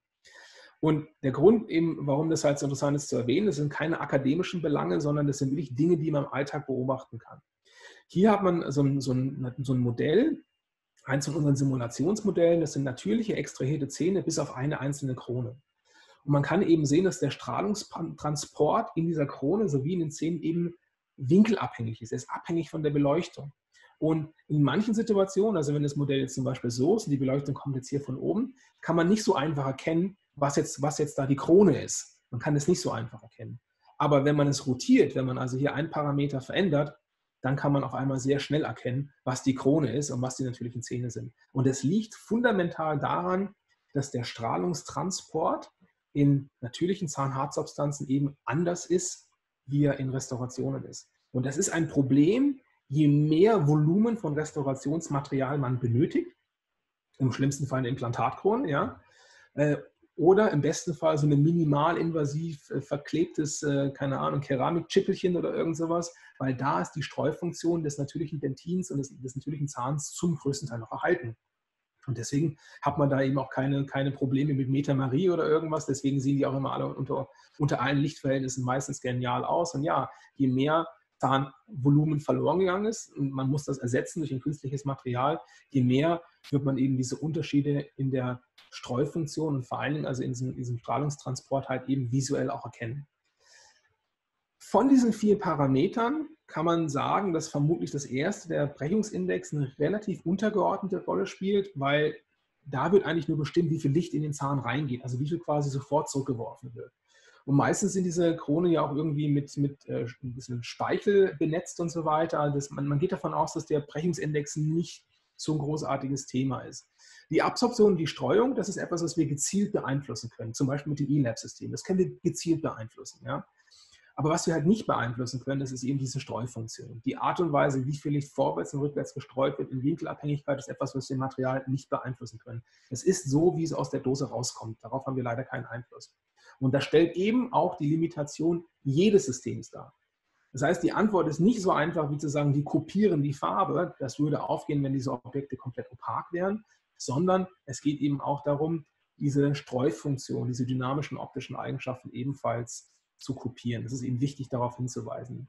Und der Grund eben, warum das halt so interessant ist zu erwähnen, das sind keine akademischen Belange, sondern das sind wirklich Dinge, die man im Alltag beobachten kann. Hier hat man so ein, so ein, so ein Modell, eins von unseren Simulationsmodellen, das sind natürliche extrahierte Zähne bis auf eine einzelne Krone. Und man kann eben sehen, dass der Strahlungstransport in dieser Krone sowie in den Zähnen eben winkelabhängig ist. Er ist abhängig von der Beleuchtung. Und in manchen Situationen, also wenn das Modell jetzt zum Beispiel so ist und die Beleuchtung kommt jetzt hier von oben, kann man nicht so einfach erkennen, was jetzt, was jetzt da die Krone ist. Man kann es nicht so einfach erkennen. Aber wenn man es rotiert, wenn man also hier einen Parameter verändert, dann kann man auf einmal sehr schnell erkennen, was die Krone ist und was die natürlichen Zähne sind. Und es liegt fundamental daran, dass der Strahlungstransport in natürlichen Zahnhartsubstanzen eben anders ist, wie er in Restaurationen ist. Und das ist ein Problem, je mehr Volumen von Restaurationsmaterial man benötigt, im schlimmsten Fall eine Implantatkrone, ja, äh, oder im besten Fall so ein minimalinvasiv äh, verklebtes, äh, keine Ahnung, Keramikchippelchen oder irgend sowas, weil da ist die Streufunktion des natürlichen Dentins und des, des natürlichen Zahns zum größten Teil noch erhalten. Und deswegen hat man da eben auch keine, keine Probleme mit Metamarie oder irgendwas. Deswegen sehen die auch immer alle unter, unter allen Lichtverhältnissen meistens genial aus. Und ja, je mehr Zahnvolumen verloren gegangen ist und man muss das ersetzen durch ein künstliches Material, je mehr wird man eben diese Unterschiede in der Streufunktion und vor allen Dingen also in diesem, in diesem Strahlungstransport halt eben visuell auch erkennen. Von diesen vier Parametern kann man sagen, dass vermutlich das erste, der Brechungsindex, eine relativ untergeordnete Rolle spielt, weil da wird eigentlich nur bestimmt, wie viel Licht in den Zahn reingeht, also wie viel quasi sofort zurückgeworfen wird. Und meistens sind diese Kronen ja auch irgendwie mit, mit äh, ein bisschen Speichel benetzt und so weiter. Das, man, man geht davon aus, dass der Brechungsindex nicht so ein großartiges Thema ist. Die Absorption und die Streuung, das ist etwas, was wir gezielt beeinflussen können, zum Beispiel mit dem E Lab-System. Das können wir gezielt beeinflussen. Ja? Aber was wir halt nicht beeinflussen können, das ist eben diese Streufunktion. Die Art und Weise, wie viel Licht vorwärts und rückwärts gestreut wird in Winkelabhängigkeit, ist etwas, was wir im Material nicht beeinflussen können. Es ist so, wie es aus der Dose rauskommt. Darauf haben wir leider keinen Einfluss. Und das stellt eben auch die Limitation jedes Systems dar. Das heißt, die Antwort ist nicht so einfach wie zu sagen, wir kopieren die Farbe. Das würde aufgehen, wenn diese Objekte komplett opak wären, sondern es geht eben auch darum, diese Streufunktion, diese dynamischen optischen Eigenschaften ebenfalls zu kopieren. Es ist eben wichtig, darauf hinzuweisen.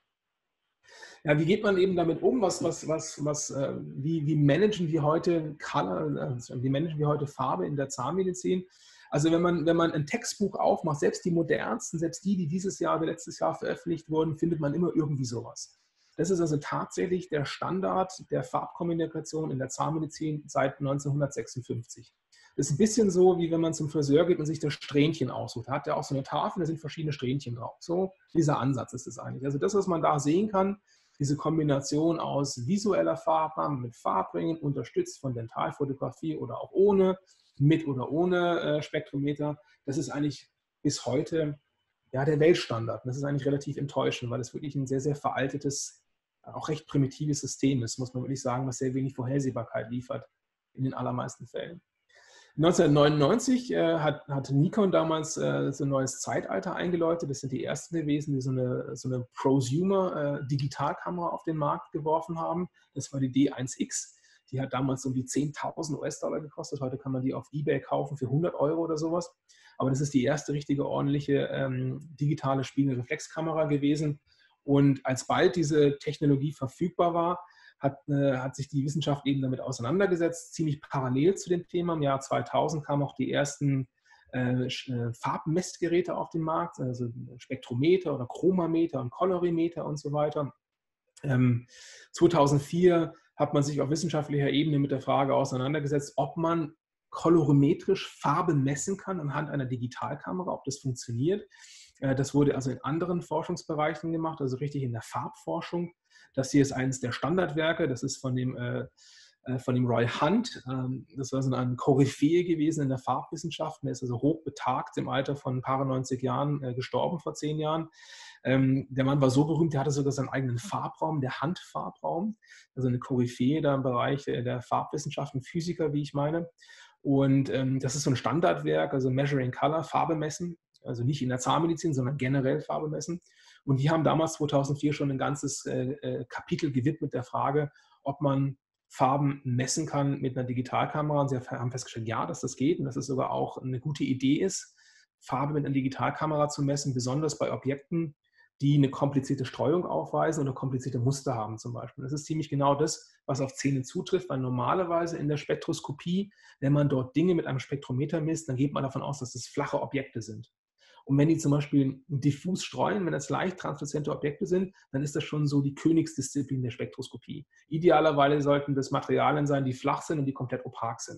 Ja, wie geht man eben damit um? Was, was, was, was, äh, wie, wie managen wir heute Color, äh, wie managen wir heute Farbe in der Zahnmedizin? Also wenn man, wenn man ein Textbuch aufmacht, selbst die modernsten, selbst die, die dieses Jahr oder letztes Jahr veröffentlicht wurden, findet man immer irgendwie sowas. Das ist also tatsächlich der Standard der Farbkommunikation in der Zahnmedizin seit neunzehnhundertsechsundfünfzig. Das ist ein bisschen so, wie wenn man zum Friseur geht und sich das Strähnchen aussucht. Da hat er auch so eine Tafel, da sind verschiedene Strähnchen drauf. So dieser Ansatz ist es eigentlich. Also das, was man da sehen kann, diese Kombination aus visueller Farbnahme mit Farbringen, unterstützt von Dentalfotografie oder auch ohne, mit oder ohne äh, Spektrometer, das ist eigentlich bis heute ja, der Weltstandard. Und das ist eigentlich relativ enttäuschend, weil es wirklich ein sehr, sehr veraltetes, auch recht primitives System ist, muss man wirklich sagen, was sehr wenig Vorhersehbarkeit liefert in den allermeisten Fällen. neunzehnhundertneunundneunzig äh, hat, hat Nikon damals äh, so ein neues Zeitalter eingeläutet. Das sind die ersten gewesen, die so eine, so eine Prosumer-Digitalkamera äh, auf den Markt geworfen haben. Das war die D eins X. Die hat damals um die zehntausend US-Dollar gekostet. Heute kann man die auf eBay kaufen für hundert Euro oder sowas. Aber das ist die erste richtige ordentliche ähm, digitale Spiegelreflexkamera gewesen. Und als bald diese Technologie verfügbar war, Hat, äh, hat sich die Wissenschaft eben damit auseinandergesetzt, ziemlich parallel zu dem Thema. Im Jahr zweitausend kamen auch die ersten äh, Farbmessgeräte auf den Markt, also Spektrometer oder Chromameter und Colorimeter und so weiter. Ähm, zweitausendvier hat man sich auf wissenschaftlicher Ebene mit der Frage auseinandergesetzt, ob man kolorimetrisch Farbe messen kann anhand einer Digitalkamera, ob das funktioniert. Äh, das wurde also in anderen Forschungsbereichen gemacht, also richtig in der Farbforschung. Das hier ist eines der Standardwerke, das ist von dem, äh, von dem Roy Hunt. Ähm, das war so ein Koryphäe gewesen in der Farbwissenschaft. Er ist also hochbetagt im Alter von ein paar neunzig Jahren äh, gestorben vor zehn Jahren. Ähm, der Mann war so berühmt, der hatte sogar seinen eigenen Farbraum, der Hunt-Farbraum. Also eine Koryphäe da im Bereich der Farbwissenschaften, Physiker, wie ich meine. Und ähm, das ist so ein Standardwerk, also Measuring Color, Farbe messen. Also nicht in der Zahnmedizin, sondern generell Farbe messen. Und die haben damals zweitausendvier schon ein ganzes äh, Kapitel gewidmet der Frage, ob man Farben messen kann mit einer Digitalkamera. Und sie haben festgestellt, ja, dass das geht und dass es sogar auch eine gute Idee ist, Farbe mit einer Digitalkamera zu messen, besonders bei Objekten, die eine komplizierte Streuung aufweisen oder komplizierte Muster haben zum Beispiel. Das ist ziemlich genau das, was auf Zähne zutrifft, weil normalerweise in der Spektroskopie, wenn man dort Dinge mit einem Spektrometer misst, dann geht man davon aus, dass das flache Objekte sind. Und wenn die zum Beispiel diffus streuen, wenn das leicht transluzente Objekte sind, dann ist das schon so die Königsdisziplin der Spektroskopie. Idealerweise sollten das Materialien sein, die flach sind und die komplett opak sind.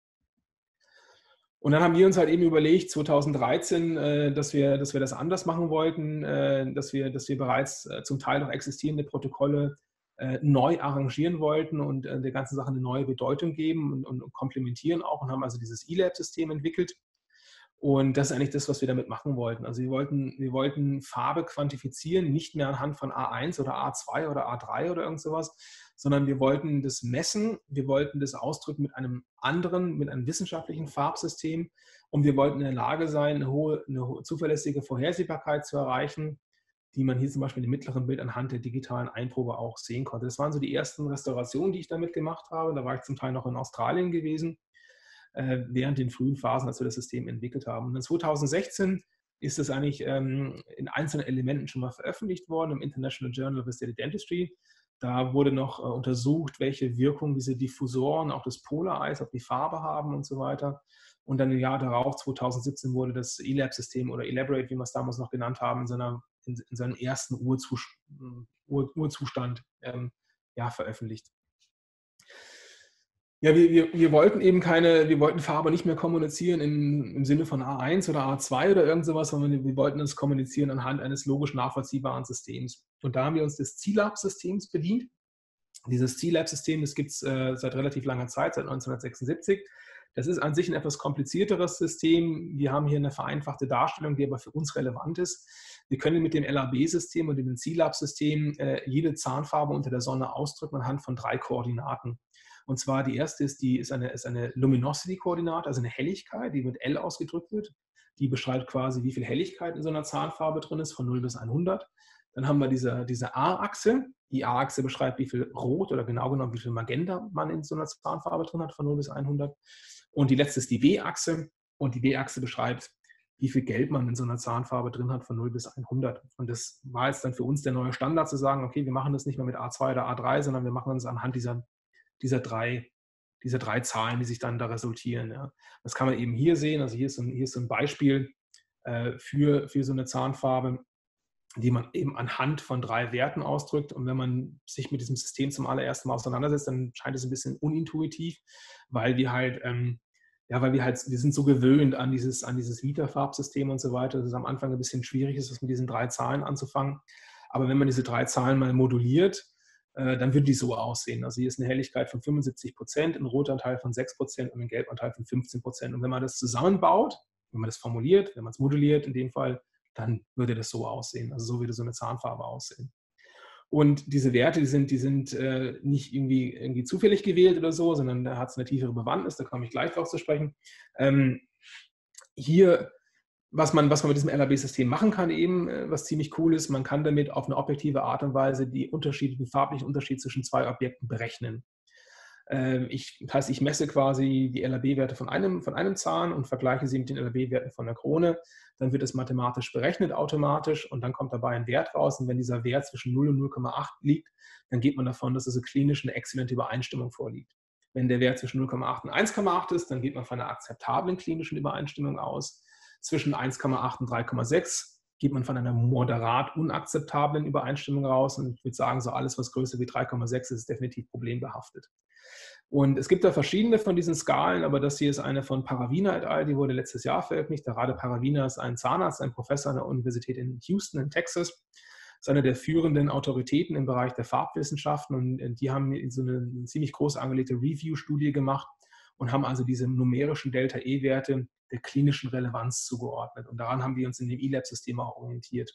Und dann haben wir uns halt eben überlegt, zweitausenddreizehn, dass wir, dass wir das anders machen wollten, dass wir, dass wir bereits zum Teil noch existierende Protokolle neu arrangieren wollten und der ganzen Sache eine neue Bedeutung geben und, und komplementieren auch und haben also dieses E Lab-System entwickelt. Und das ist eigentlich das, was wir damit machen wollten. Also wir wollten, wir wollten Farbe quantifizieren, nicht mehr anhand von A eins oder A zwei oder A drei oder irgend sowas, sondern wir wollten das messen, wir wollten das ausdrücken mit einem anderen, mit einem wissenschaftlichen Farbsystem und wir wollten in der Lage sein, eine hohe, eine hohe zuverlässige Vorhersehbarkeit zu erreichen, die man hier zum Beispiel im mittleren Bild anhand der digitalen Einprobe auch sehen konnte. Das waren so die ersten Restaurationen, die ich damit gemacht habe. Da war ich zum Teil noch in Australien gewesen, während den frühen Phasen, als wir das System entwickelt haben. Und in zweitausendsechzehn ist es eigentlich ähm, in einzelnen Elementen schon mal veröffentlicht worden im International Journal of Aesthetic Dentistry. Da wurde noch äh, untersucht, welche Wirkung diese Diffusoren, auch das Polar Eyes, auf die Farbe haben und so weiter. Und dann im Jahr darauf, zweitausendsiebzehn, wurde das E Lab-System oder Elaborate, wie wir es damals noch genannt haben, in, seiner, in, in seinem ersten Urzus Ur Urzustand ähm, ja, veröffentlicht. Ja, wir, wir, wir wollten eben keine, wir wollten Farbe nicht mehr kommunizieren in, im Sinne von A eins oder A zwei oder irgend sowas, sondern wir wollten es kommunizieren anhand eines logisch nachvollziehbaren Systems. Und da haben wir uns des C Lab-Systems bedient. Dieses C Lab-System, das gibt es äh, seit relativ langer Zeit, seit neunzehnhundertsechsundsiebzig. Das ist an sich ein etwas komplizierteres System. Wir haben hier eine vereinfachte Darstellung, die aber für uns relevant ist. Wir können mit dem L A B-System und dem C Lab-System äh, jede Zahnfarbe unter der Sonne ausdrücken anhand von drei Koordinaten. Und zwar die erste ist, die ist eine, ist eine Luminosity-Koordinate, also eine Helligkeit, die mit L ausgedrückt wird. Die beschreibt quasi, wie viel Helligkeit in so einer Zahnfarbe drin ist, von null bis hundert. Dann haben wir diese, diese A-Achse. Die A-Achse beschreibt, wie viel Rot oder genau genommen, wie viel Magenta man in so einer Zahnfarbe drin hat, von null bis hundert. Und die letzte ist die B-Achse. Und die B-Achse beschreibt, wie viel Gelb man in so einer Zahnfarbe drin hat, von null bis hundert. Und das war jetzt dann für uns der neue Standard, zu sagen, okay, wir machen das nicht mehr mit A zwei oder A drei, sondern wir machen uns anhand dieser, dieser, drei, dieser drei Zahlen, die sich dann da resultieren. Ja. Das kann man eben hier sehen. Also hier ist so ein, hier ist so ein Beispiel äh, für, für so eine Zahnfarbe, die man eben anhand von drei Werten ausdrückt. Und wenn man sich mit diesem System zum allerersten Mal auseinandersetzt, dann scheint es ein bisschen unintuitiv, weil wir halt, ähm, ja, weil wir halt, wir sind so gewöhnt an dieses, an dieses Vita-Farbsystem und so weiter, dass es am Anfang ein bisschen schwierig ist, was mit diesen drei Zahlen anzufangen. Aber wenn man diese drei Zahlen mal moduliert, äh, dann wird die so aussehen. Also hier ist eine Helligkeit von fünfundsiebzig Prozent, ein Rotanteil von sechs Prozent und ein Gelbanteil von fünfzehn Prozent. Und wenn man das zusammenbaut, wenn man das formuliert, wenn man es moduliert, in dem Fall, dann würde das so aussehen. Also so würde so eine Zahnfarbe aussehen. Und diese Werte, die sind, die sind äh, nicht irgendwie, irgendwie zufällig gewählt oder so, sondern da hat es eine tiefere Bewandtnis, da komme ich gleich drauf zu sprechen. Ähm, hier, was man, was man mit diesem L A B-System machen kann eben, äh, was ziemlich cool ist, man kann damit auf eine objektive Art und Weise die Unterschiede, den farblichen Unterschied zwischen zwei Objekten berechnen. Ich, das heißt, ich messe quasi die L A B-Werte von einem, von einem Zahn und vergleiche sie mit den L A B-Werten von der Krone. Dann wird es mathematisch berechnet automatisch und dann kommt dabei ein Wert raus. Und wenn dieser Wert zwischen null und null Komma acht liegt, dann geht man davon, dass also klinisch eine exzellente Übereinstimmung vorliegt. Wenn der Wert zwischen null Komma acht und eins Komma acht ist, dann geht man von einer akzeptablen klinischen Übereinstimmung aus. Zwischen eins Komma acht und drei Komma sechs geht man von einer moderat unakzeptablen Übereinstimmung raus. Und ich würde sagen, so alles, was größer wie drei Komma sechs ist, ist definitiv problembehaftet. Und es gibt da verschiedene von diesen Skalen, aber das hier ist eine von Paravina et al., die wurde letztes Jahr veröffentlicht. Der Rade Paravina ist ein Zahnarzt, ein Professor an der Universität in Houston in Texas. Ist einer der führenden Autoritäten im Bereich der Farbwissenschaften und die haben so eine ziemlich groß angelegte Review-Studie gemacht und haben also diese numerischen Delta-E-Werte der klinischen Relevanz zugeordnet. Und daran haben wir uns in dem E Lab-System auch orientiert.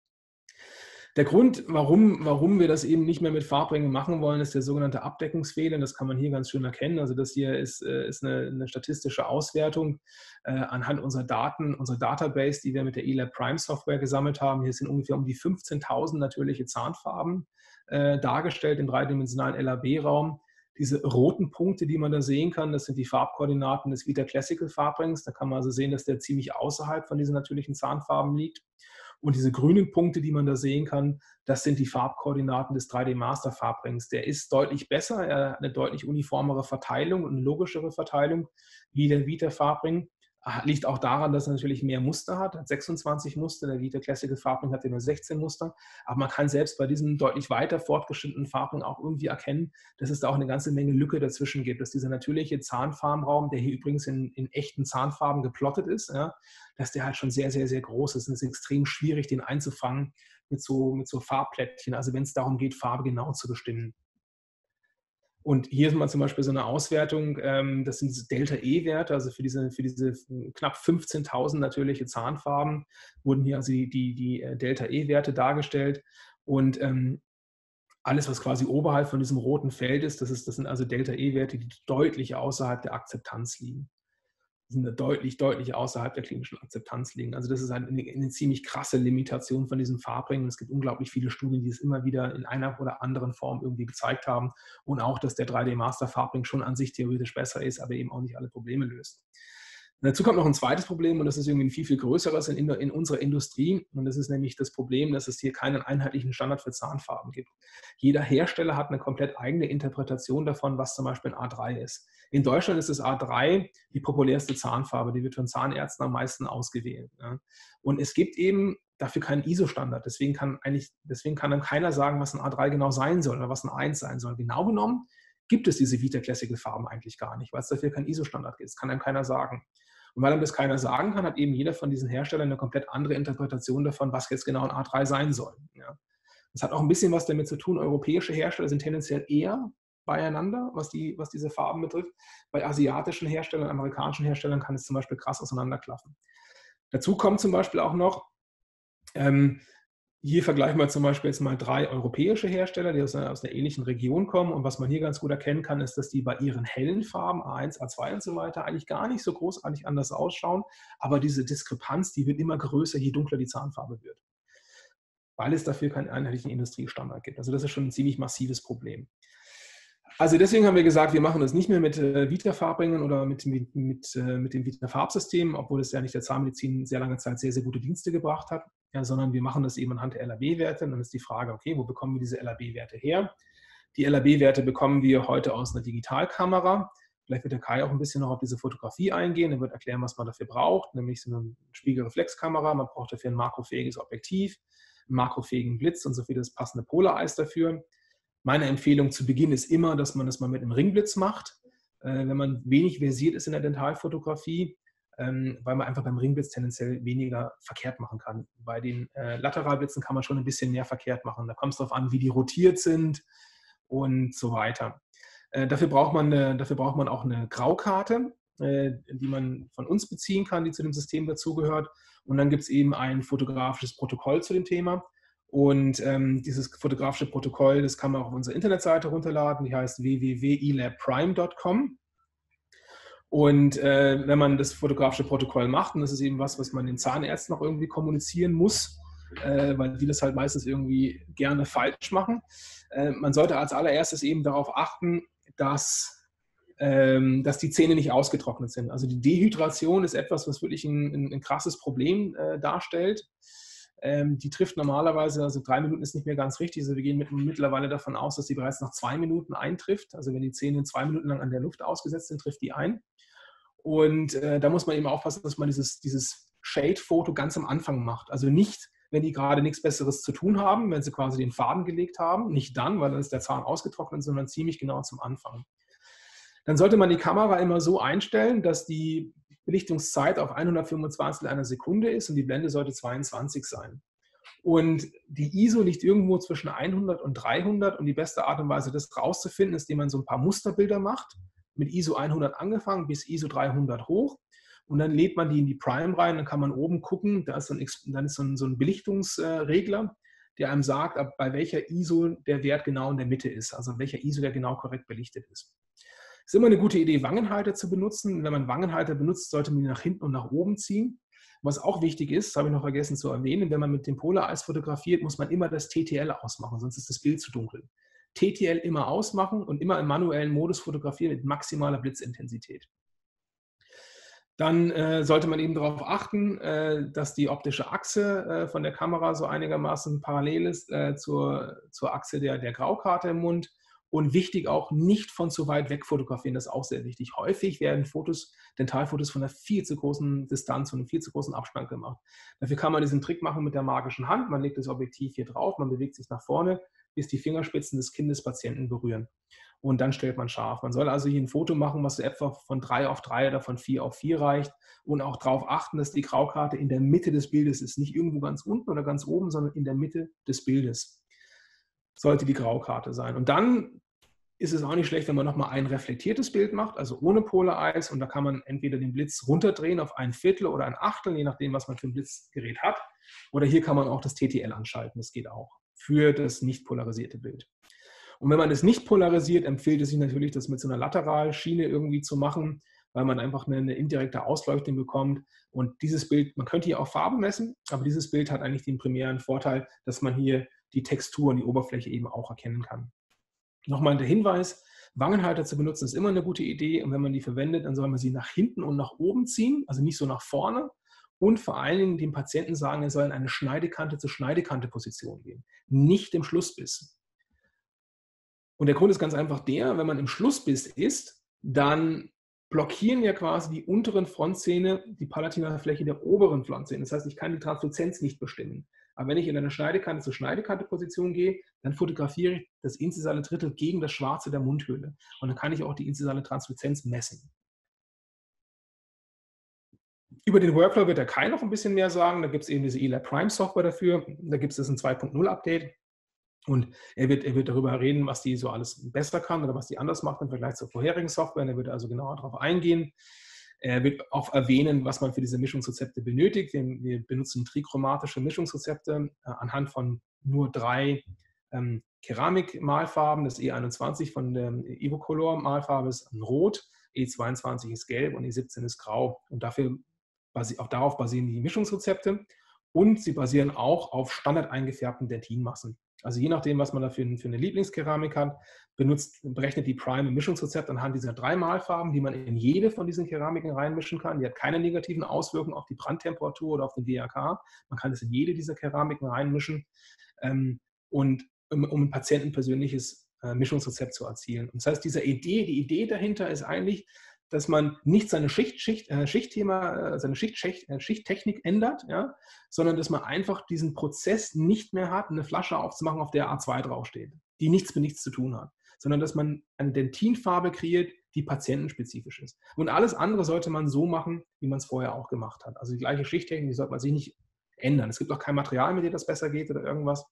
Der Grund, warum, warum wir das eben nicht mehr mit Farbringen machen wollen, ist der sogenannte Abdeckungsfehler. Das kann man hier ganz schön erkennen. Also das hier ist, ist eine, eine statistische Auswertung äh, anhand unserer Daten, unserer Database, die wir mit der E Lab Prime Software gesammelt haben. Hier sind ungefähr um die fünfzehntausend natürliche Zahnfarben äh, dargestellt im dreidimensionalen L A B-Raum. Diese roten Punkte, die man da sehen kann, das sind die Farbkoordinaten des Vita Classical Farbrings. Da kann man also sehen, dass der ziemlich außerhalb von diesen natürlichen Zahnfarben liegt. Und diese grünen Punkte, die man da sehen kann, das sind die Farbkoordinaten des drei D Master Farbrings. Der ist deutlich besser, er hat eine deutlich uniformere Verteilung und eine logischere Verteilung wie der Vita Farbring. Liegt auch daran, dass er natürlich mehr Muster hat, hat sechsundzwanzig Muster, der Vita Classical Farbring hat ja nur sechzehn Muster, aber man kann selbst bei diesem deutlich weiter fortgeschrittenen Farbring auch irgendwie erkennen, dass es da auch eine ganze Menge Lücke dazwischen gibt, dass dieser natürliche Zahnfarbenraum, der hier übrigens in, in echten Zahnfarben geplottet ist, ja, dass der halt schon sehr, sehr, sehr groß ist und es ist extrem schwierig, den einzufangen mit so, mit so Farbplättchen, also wenn es darum geht, Farbe genau zu bestimmen. Und hier ist mal zum Beispiel so eine Auswertung, ähm, das sind diese Delta-E-Werte, also für diese, für diese knapp fünfzehntausend natürliche Zahnfarben wurden hier also die, die, die Delta-E-Werte dargestellt. Und ähm, alles, was quasi oberhalb von diesem roten Feld ist, das, ist, das sind also Delta-E-Werte, die deutlich außerhalb der Akzeptanz liegen. Sind deutlich, deutlich außerhalb der klinischen Akzeptanz liegen. Also das ist eine, eine ziemlich krasse Limitation von diesem Farbring. Es gibt unglaublich viele Studien, die es immer wieder in einer oder anderen Form irgendwie gezeigt haben. Und auch, dass der drei D Master Farbring schon an sich theoretisch besser ist, aber eben auch nicht alle Probleme löst. Und dazu kommt noch ein zweites Problem und das ist irgendwie ein viel, viel größeres in, in unserer Industrie. Und das ist nämlich das Problem, dass es hier keinen einheitlichen Standard für Zahnfarben gibt. Jeder Hersteller hat eine komplett eigene Interpretation davon, was zum Beispiel ein A drei ist. In Deutschland ist das A drei die populärste Zahnfarbe, die wird von Zahnärzten am meisten ausgewählt. Ja. Und es gibt eben dafür keinen I S O-Standard. Deswegen kann eigentlich, deswegen kann dann keiner sagen, was ein A drei genau sein soll oder was ein eins sein soll. Genau genommen gibt es diese Vita Classical Farben eigentlich gar nicht, weil es dafür keinen I S O-Standard gibt. Das kann einem keiner sagen. Und weil einem das keiner sagen kann, hat eben jeder von diesen Herstellern eine komplett andere Interpretation davon, was jetzt genau ein A drei sein soll. Ja. Das hat auch ein bisschen was damit zu tun, europäische Hersteller sind tendenziell eher beieinander, was, die, was diese Farben betrifft. Bei asiatischen Herstellern, amerikanischen Herstellern kann es zum Beispiel krass auseinanderklaffen. Dazu kommt zum Beispiel auch noch, ähm, hier vergleichen wir zum Beispiel jetzt mal drei europäische Hersteller, die aus einer, aus einer ähnlichen Region kommen. Und was man hier ganz gut erkennen kann, ist, dass die bei ihren hellen Farben, A eins, A zwei und so weiter, eigentlich gar nicht so großartig anders ausschauen. Aber diese Diskrepanz, die wird immer größer, je dunkler die Zahnfarbe wird. weil es dafür keinen einheitlichen Industriestandard gibt. Also das ist schon ein ziemlich massives Problem. Also deswegen haben wir gesagt, wir machen das nicht mehr mit äh, Vita-Farbringen oder mit, mit, mit, äh, mit dem Vita-Farbsystem, obwohl es ja nicht der Zahnmedizin sehr lange Zeit sehr, sehr gute Dienste gebracht hat, ja, sondern wir machen das eben anhand der L A B-Werte. Und dann ist die Frage, okay, wo bekommen wir diese L A B-Werte her? Die L A B-Werte bekommen wir heute aus einer Digitalkamera. Vielleicht wird der Kai auch ein bisschen noch auf diese Fotografie eingehen. Er wird erklären, was man dafür braucht, nämlich so eine Spiegelreflexkamera. Man braucht dafür ein makrofähiges Objektiv, einen makrofähigen Blitz und so viel das passende Polareis dafür. Meine Empfehlung zu Beginn ist immer, dass man das mal mit einem Ringblitz macht, äh, wenn man wenig versiert ist in der Dentalfotografie, ähm, weil man einfach beim Ringblitz tendenziell weniger verkehrt machen kann. Bei den äh, Lateralblitzen kann man schon ein bisschen mehr verkehrt machen. Da kommt es darauf an, wie die rotiert sind und so weiter. Äh, dafür braucht man eine, dafür braucht man auch eine Graukarte, äh, die man von uns beziehen kann, die zu dem System dazugehört. Und dann gibt es eben ein fotografisches Protokoll zu dem Thema. Und ähm, dieses fotografische Protokoll, das kann man auch auf unserer Internetseite runterladen, die heißt w w w punkt e lab prime punkt com. Und äh, wenn man das fotografische Protokoll macht, und das ist eben was, was man den Zahnärzten noch irgendwie kommunizieren muss, äh, weil die das halt meistens irgendwie gerne falsch machen, äh, man sollte als allererstes eben darauf achten, dass, ähm, dass die Zähne nicht ausgetrocknet sind. Also die Dehydration ist etwas, was wirklich ein, ein, ein krasses Problem äh, darstellt. Ähm, die trifft normalerweise, also drei Minuten ist nicht mehr ganz richtig, also wir gehen mit, mittlerweile davon aus, dass die bereits nach zwei Minuten eintrifft. Also wenn die Zähne zwei Minuten lang an der Luft ausgesetzt sind, trifft die ein. Und äh, da muss man eben aufpassen, dass man dieses, dieses Shade-Foto ganz am Anfang macht. Also nicht, wenn die gerade nichts Besseres zu tun haben, wenn sie quasi den Faden gelegt haben, nicht dann, weil dann ist der Zahn ausgetrocknet, sondern ziemlich genau zum Anfang. Dann sollte man die Kamera immer so einstellen, dass die Belichtungszeit auf hundertfünfundzwanzig einer Sekunde ist und die Blende sollte zweiundzwanzig sein. Und die I S O liegt irgendwo zwischen hundert und dreihundert und die beste Art und Weise, das rauszufinden, ist, indem man so ein paar Musterbilder macht, mit I S O hundert angefangen bis I S O dreihundert hoch und dann lädt man die in die Prime rein, dann kann man oben gucken, da ist so ein, dann ist so ein, so ein Belichtungsregler, der einem sagt, bei welcher I S O der Wert genau in der Mitte ist, also welcher I S O der genau korrekt belichtet ist. Es ist immer eine gute Idee, Wangenhalter zu benutzen. Wenn man Wangenhalter benutzt, sollte man die nach hinten und nach oben ziehen. Was auch wichtig ist, habe ich noch vergessen zu erwähnen, wenn man mit dem Polareis fotografiert, muss man immer das T T L ausmachen, sonst ist das Bild zu dunkel. T T L immer ausmachen und immer im manuellen Modus fotografieren mit maximaler Blitzintensität. Dann äh, sollte man eben darauf achten, äh, dass die optische Achse äh, von der Kamera so einigermaßen parallel ist äh, zur, zur Achse der, der Graukarte im Mund. Und wichtig auch, nicht von zu weit weg fotografieren, das ist auch sehr wichtig. Häufig werden Fotos, Dentalfotos von einer viel zu großen Distanz, von einem viel zu großen Abstand gemacht. Dafür kann man diesen Trick machen mit der magischen Hand. Man legt das Objektiv hier drauf, man bewegt sich nach vorne, bis die Fingerspitzen des Kindes des Patienten berühren. Und dann stellt man scharf. Man soll also hier ein Foto machen, was so etwa von drei auf drei oder von vier auf vier reicht. Und auch darauf achten, dass die Graukarte in der Mitte des Bildes ist. Nicht irgendwo ganz unten oder ganz oben, sondern in der Mitte des Bildes sollte die Graukarte sein. Und dann ist es auch nicht schlecht, wenn man nochmal ein reflektiertes Bild macht, also ohne Polareis. Und da kann man entweder den Blitz runterdrehen auf ein Viertel oder ein Achtel, je nachdem, was man für ein Blitzgerät hat. Oder hier kann man auch das T T L anschalten. Das geht auch für das nicht polarisierte Bild. Und wenn man es nicht polarisiert, empfiehlt es sich natürlich, das mit so einer Lateralschiene irgendwie zu machen, weil man einfach eine, eine indirekte Ausleuchtung bekommt. Und dieses Bild, man könnte hier auch Farbe messen, aber dieses Bild hat eigentlich den primären Vorteil, dass man hier die Textur und die Oberfläche eben auch erkennen kann. Nochmal der Hinweis, Wangenhalter zu benutzen ist immer eine gute Idee und wenn man die verwendet, dann soll man sie nach hinten und nach oben ziehen, also nicht so nach vorne und vor allen Dingen dem Patienten sagen, er soll in eine Schneidekante zu Schneidekante Position gehen, nicht im Schlussbiss. Und der Grund ist ganz einfach der, wenn man im Schlussbiss ist, dann blockieren ja quasi die unteren Frontzähne die Palatinalfläche der oberen Frontzähne. Das heißt, ich kann die Transluzenz nicht bestimmen. Aber wenn ich in eine Schneidekante zu Schneidekante-Position gehe, dann fotografiere ich das inzisale Drittel gegen das Schwarze der Mundhöhle. Und dann kann ich auch die inzisale Transluzenz messen. Über den Workflow wird der Kai noch ein bisschen mehr sagen. Da gibt es eben diese E lab Prime Software dafür. Da gibt es das ein zwei Punkt null Update. Und er wird, er wird darüber reden, was die so alles besser kann oder was die anders macht im Vergleich zur vorherigen Software. Und er wird also genauer darauf eingehen. Er wird auch erwähnen, was man für diese Mischungsrezepte benötigt. Wir, wir benutzen trichromatische Mischungsrezepte äh, anhand von nur drei ähm, Keramikmalfarben. Das E einundzwanzig von der Evocolor-Malfarbe ist Rot, E zweiundzwanzig ist Gelb und E siebzehn ist Grau. Und dafür, auch darauf basieren die Mischungsrezepte. und sie basieren auch auf standard eingefärbten Dentinmassen. Also je nachdem, was man da für, für eine Lieblingskeramik hat, benutzt, berechnet die Prime ein Mischungsrezept anhand dieser drei Malfarben, die man in jede von diesen Keramiken reinmischen kann. Die hat keine negativen Auswirkungen auf die Brandtemperatur oder auf den D H K. Man kann es in jede dieser Keramiken reinmischen, ähm, und um, um ein patientenpersönliches äh, Mischungsrezept zu erzielen. Und das heißt, diese Idee, die Idee dahinter ist eigentlich, dass man nicht seine Schicht, Schicht, äh, Schichtthema, äh, seine Schicht, Schicht, äh, Schichttechnik ändert, ja, sondern dass man einfach diesen Prozess nicht mehr hat, eine Flasche aufzumachen, auf der A zwei draufsteht, die nichts mit nichts zu tun hat, sondern dass man eine Dentinfarbe kreiert, die patientenspezifisch ist. Und alles andere sollte man so machen, wie man es vorher auch gemacht hat. Also die gleiche Schichttechnik, die sollte man sich nicht ändern. Es gibt auch kein Material, mit dem das besser geht oder irgendwas.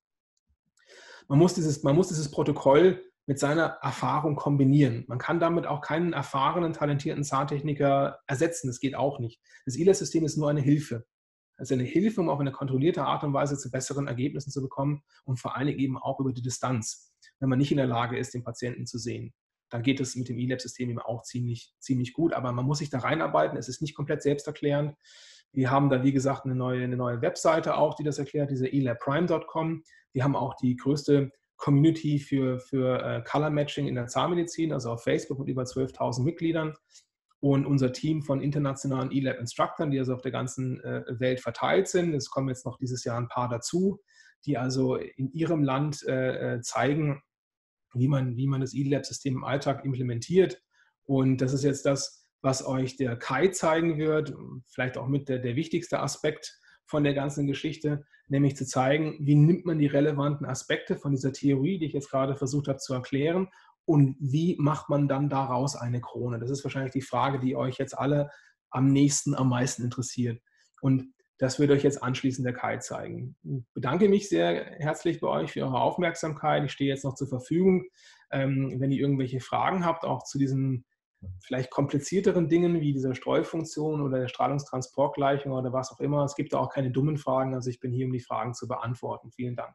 Man muss dieses, man muss dieses Protokoll mit seiner Erfahrung kombinieren. Man kann damit auch keinen erfahrenen, talentierten Zahntechniker ersetzen. Das geht auch nicht. Das I L A S-System ist nur eine Hilfe. Also eine Hilfe, um auf eine kontrollierte Art und Weise zu besseren Ergebnissen zu bekommen und vor allen Dingen eben auch über die Distanz. Wenn man nicht in der Lage ist, den Patienten zu sehen, dann geht es mit dem I L A B-System eben auch ziemlich, ziemlich gut. Aber man muss sich da reinarbeiten. Es ist nicht komplett selbsterklärend. Wir haben da, wie gesagt, eine neue, eine neue Webseite auch, die das erklärt, diese e lab prime punkt com. Wir haben auch die größte Community für, für uh, Color Matching in der Zahnmedizin, also auf Facebook mit über zwölftausend Mitgliedern. Und unser Team von internationalen E L A B-Instructern, die also auf der ganzen äh, Welt verteilt sind. Es kommen jetzt noch dieses Jahr ein paar dazu, die also in ihrem Land äh, zeigen, wie man, wie man das E L A B-System im Alltag implementiert. Und das ist jetzt das, was euch der Kai zeigen wird, vielleicht auch mit der, der wichtigste Aspekt von der ganzen Geschichte, nämlich zu zeigen, wie nimmt man die relevanten Aspekte von dieser Theorie, die ich jetzt gerade versucht habe zu erklären, und wie macht man dann daraus eine Krone? Das ist wahrscheinlich die Frage, die euch jetzt alle am nächsten, am meisten interessiert. Und das wird euch jetzt anschließend der Kai zeigen. Ich bedanke mich sehr herzlich bei euch für eure Aufmerksamkeit. Ich stehe jetzt noch zur Verfügung, ähm, wenn ihr irgendwelche Fragen habt, auch zu diesen vielleicht komplizierteren Dingen wie dieser Streufunktion oder der Strahlungstransportgleichung oder was auch immer. Es gibt da auch keine dummen Fragen, also ich bin hier, um die Fragen zu beantworten. Vielen Dank.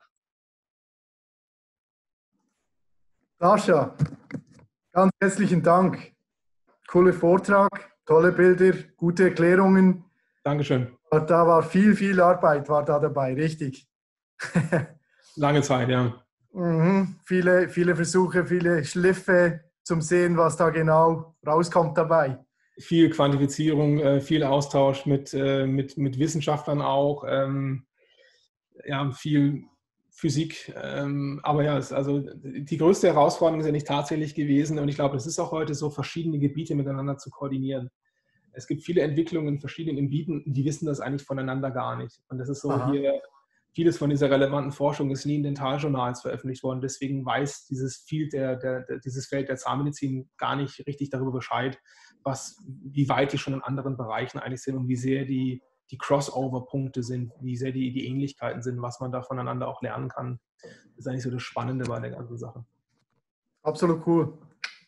Sascha, ganz herzlichen Dank. Cooler Vortrag, tolle Bilder, gute Erklärungen. Dankeschön. Da war viel, viel Arbeit war da dabei, richtig. Lange Zeit, ja. Mhm. Viele, viele Versuche, viele Schliffe zum Sehen, was da genau rauskommt dabei. Viel Quantifizierung, viel Austausch mit, mit, mit Wissenschaftlern auch, ähm, ja, viel Physik. Ähm, aber ja, es, also die größte Herausforderung ist ja nicht tatsächlich gewesen und ich glaube, es ist auch heute so, verschiedene Gebiete miteinander zu koordinieren. Es gibt viele Entwicklungen in verschiedenen Gebieten, die wissen das eigentlich voneinander gar nicht. Und das ist so Aha. hier, vieles von dieser relevanten Forschung ist nie in Dentaljournals veröffentlicht worden. Deswegen weiß dieses Feld der, der, der, dieses Feld der Zahnmedizin gar nicht richtig darüber Bescheid, was, wie weit die schon in anderen Bereichen eigentlich sind und wie sehr die, die Crossover-Punkte sind, wie sehr die, die Ähnlichkeiten sind, was man da voneinander auch lernen kann. Das ist eigentlich so das Spannende bei der ganzen Sache. Absolut cool.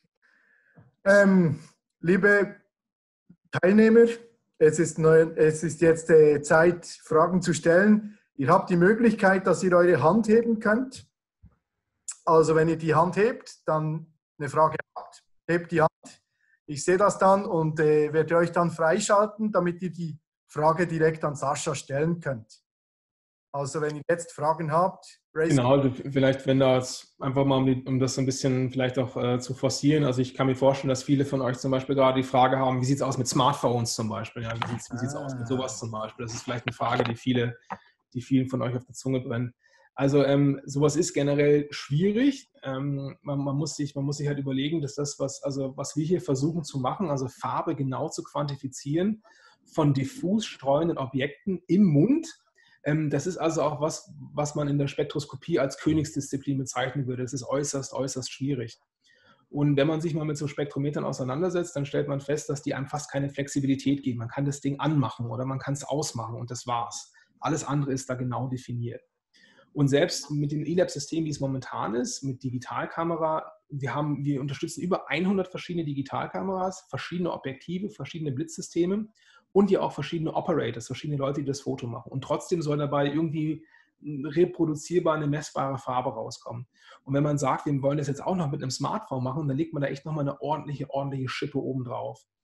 Ähm, liebe Teilnehmer, es ist, neu, es ist jetzt äh, Zeit, Fragen zu stellen. Ihr habt die Möglichkeit, dass ihr eure Hand heben könnt. Also wenn ihr die Hand hebt, dann eine Frage habt, hebt die Hand. Ich sehe das dann und äh, werde euch dann freischalten, damit ihr die Frage direkt an Sascha stellen könnt. Also wenn ihr jetzt Fragen habt, genau, vielleicht wenn das einfach mal, um, die, um das so ein bisschen vielleicht auch äh, zu forcieren. Also ich kann mir vorstellen, dass viele von euch zum Beispiel gerade die Frage haben, wie sieht es aus mit Smartphones zum Beispiel? Ja, wie sieht es ah. aus mit sowas zum Beispiel? Das ist vielleicht eine Frage, die viele, die vielen von euch auf der Zunge brennt. Also ähm, sowas ist generell schwierig. Ähm, man, man, muss sich, man muss sich halt überlegen, dass das, was, also, was wir hier versuchen zu machen, also Farbe genau zu quantifizieren von diffus streuenden Objekten im Mund. Ähm, das ist also auch was, was man in der Spektroskopie als Königsdisziplin bezeichnen würde. Das ist äußerst, äußerst schwierig. Und wenn man sich mal mit so Spektrometern auseinandersetzt, dann stellt man fest, dass die einem fast keine Flexibilität geben. Man kann das Ding anmachen oder man kann es ausmachen und das war's. Alles andere ist da genau definiert. Und selbst mit dem E L A B-System, wie es momentan ist, mit Digitalkamera, wir, haben, wir unterstützen über hundert verschiedene Digitalkameras, verschiedene Objektive, verschiedene Blitzsysteme und ja auch verschiedene Operators, verschiedene Leute, die das Foto machen. Und trotzdem soll dabei irgendwie reproduzierbar eine messbare Farbe rauskommen. Und wenn man sagt, wir wollen das jetzt auch noch mit einem Smartphone machen, dann legt man da echt nochmal eine ordentliche, ordentliche Schippe oben drauf.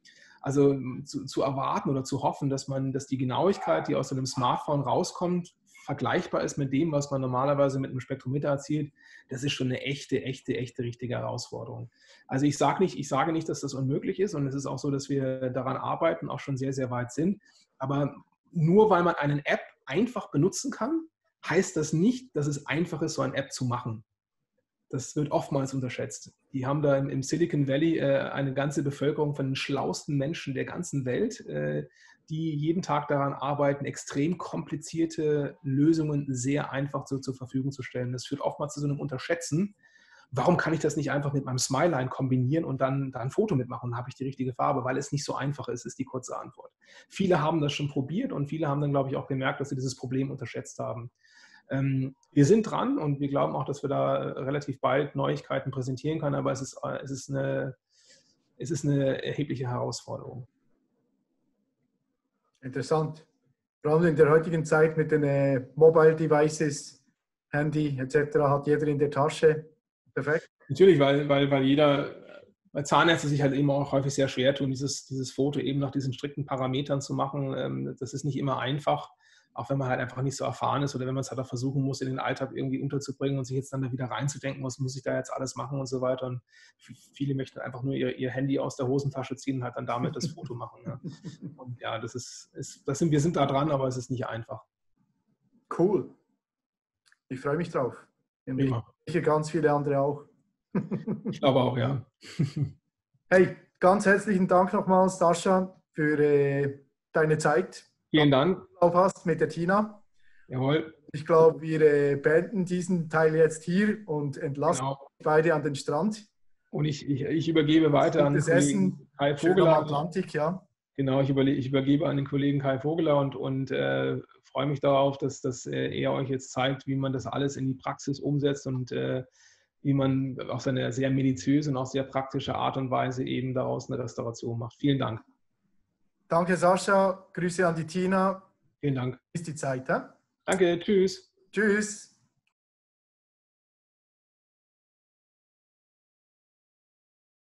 Also zu, zu erwarten oder zu hoffen, dass man, dass die Genauigkeit, die aus einem Smartphone rauskommt, vergleichbar ist mit dem, was man normalerweise mit einem Spektrometer erzielt, das ist schon eine echte, echte, echte, richtige Herausforderung. Also ich sage nicht, ich sage nicht, dass das unmöglich ist, und es ist auch so, dass wir daran arbeiten, auch schon sehr, sehr weit sind. Aber nur weil man eine App einfach benutzen kann, heißt das nicht, dass es einfach ist, so eine App zu machen. Das wird oftmals unterschätzt. Die haben da im Silicon Valley äh, eine ganze Bevölkerung von den schlauesten Menschen der ganzen Welt, äh, die jeden Tag daran arbeiten, extrem komplizierte Lösungen sehr einfach so zur Verfügung zu stellen. Das führt oftmals zu so einem Unterschätzen. Warum kann ich das nicht einfach mit meinem Smileline kombinieren und dann da ein Foto mitmachen, dann habe ich die richtige Farbe, weil es nicht so einfach ist, ist die kurze Antwort. Viele haben das schon probiert und viele haben dann, glaube ich, auch gemerkt, dass sie dieses Problem unterschätzt haben. Ähm, wir sind dran und wir glauben auch, dass wir da relativ bald Neuigkeiten präsentieren können, aber es ist, es ist, eine, es ist eine erhebliche Herausforderung. Interessant. Vor allem in der heutigen Zeit mit den äh, Mobile Devices, Handy et cetera hat jeder in der Tasche. Perfekt. Natürlich, weil, weil, weil jeder, weil Zahnärzte sich halt eben auch häufig sehr schwer tun, dieses, dieses Foto eben nach diesen strikten Parametern zu machen. Ähm, das ist nicht immer einfach, auch wenn man halt einfach nicht so erfahren ist oder wenn man es halt auch versuchen muss, in den Alltag irgendwie unterzubringen und sich jetzt dann da wieder reinzudenken, was muss ich da jetzt alles machen und so weiter. Und viele möchten einfach nur ihr, ihr Handy aus der Hosentasche ziehen und halt dann damit das Foto machen. Ja. Und ja, das ist, ist das sind, wir sind da dran, aber es ist nicht einfach. Cool. Ich freue mich drauf. Prima. Ich ganz viele andere auch. Ich glaube auch, ja. Hey, ganz herzlichen Dank nochmals, Sascha, für äh, deine Zeit. Vielen Dank. Hast mit der Tina. Jawohl. Ich glaube, wir äh, beenden diesen Teil jetzt hier und entlassen genau. beide an den Strand. Und ich, ich, ich übergebe weiter an den Kollegen Kai Vogeler. Atlantik, ja. Genau, ich, überle- ich übergebe an den Kollegen Kai Vogeler und, und äh, freue mich darauf, dass, dass äh, er euch jetzt zeigt, wie man das alles in die Praxis umsetzt und äh, wie man auf seine sehr mediziöse und auch sehr praktische Art und Weise eben daraus eine Restauration macht. Vielen Dank. Danke, Sascha. Grüße an die Tina. Vielen Dank. Bis die Zeit. Ja? Danke, tschüss. Tschüss.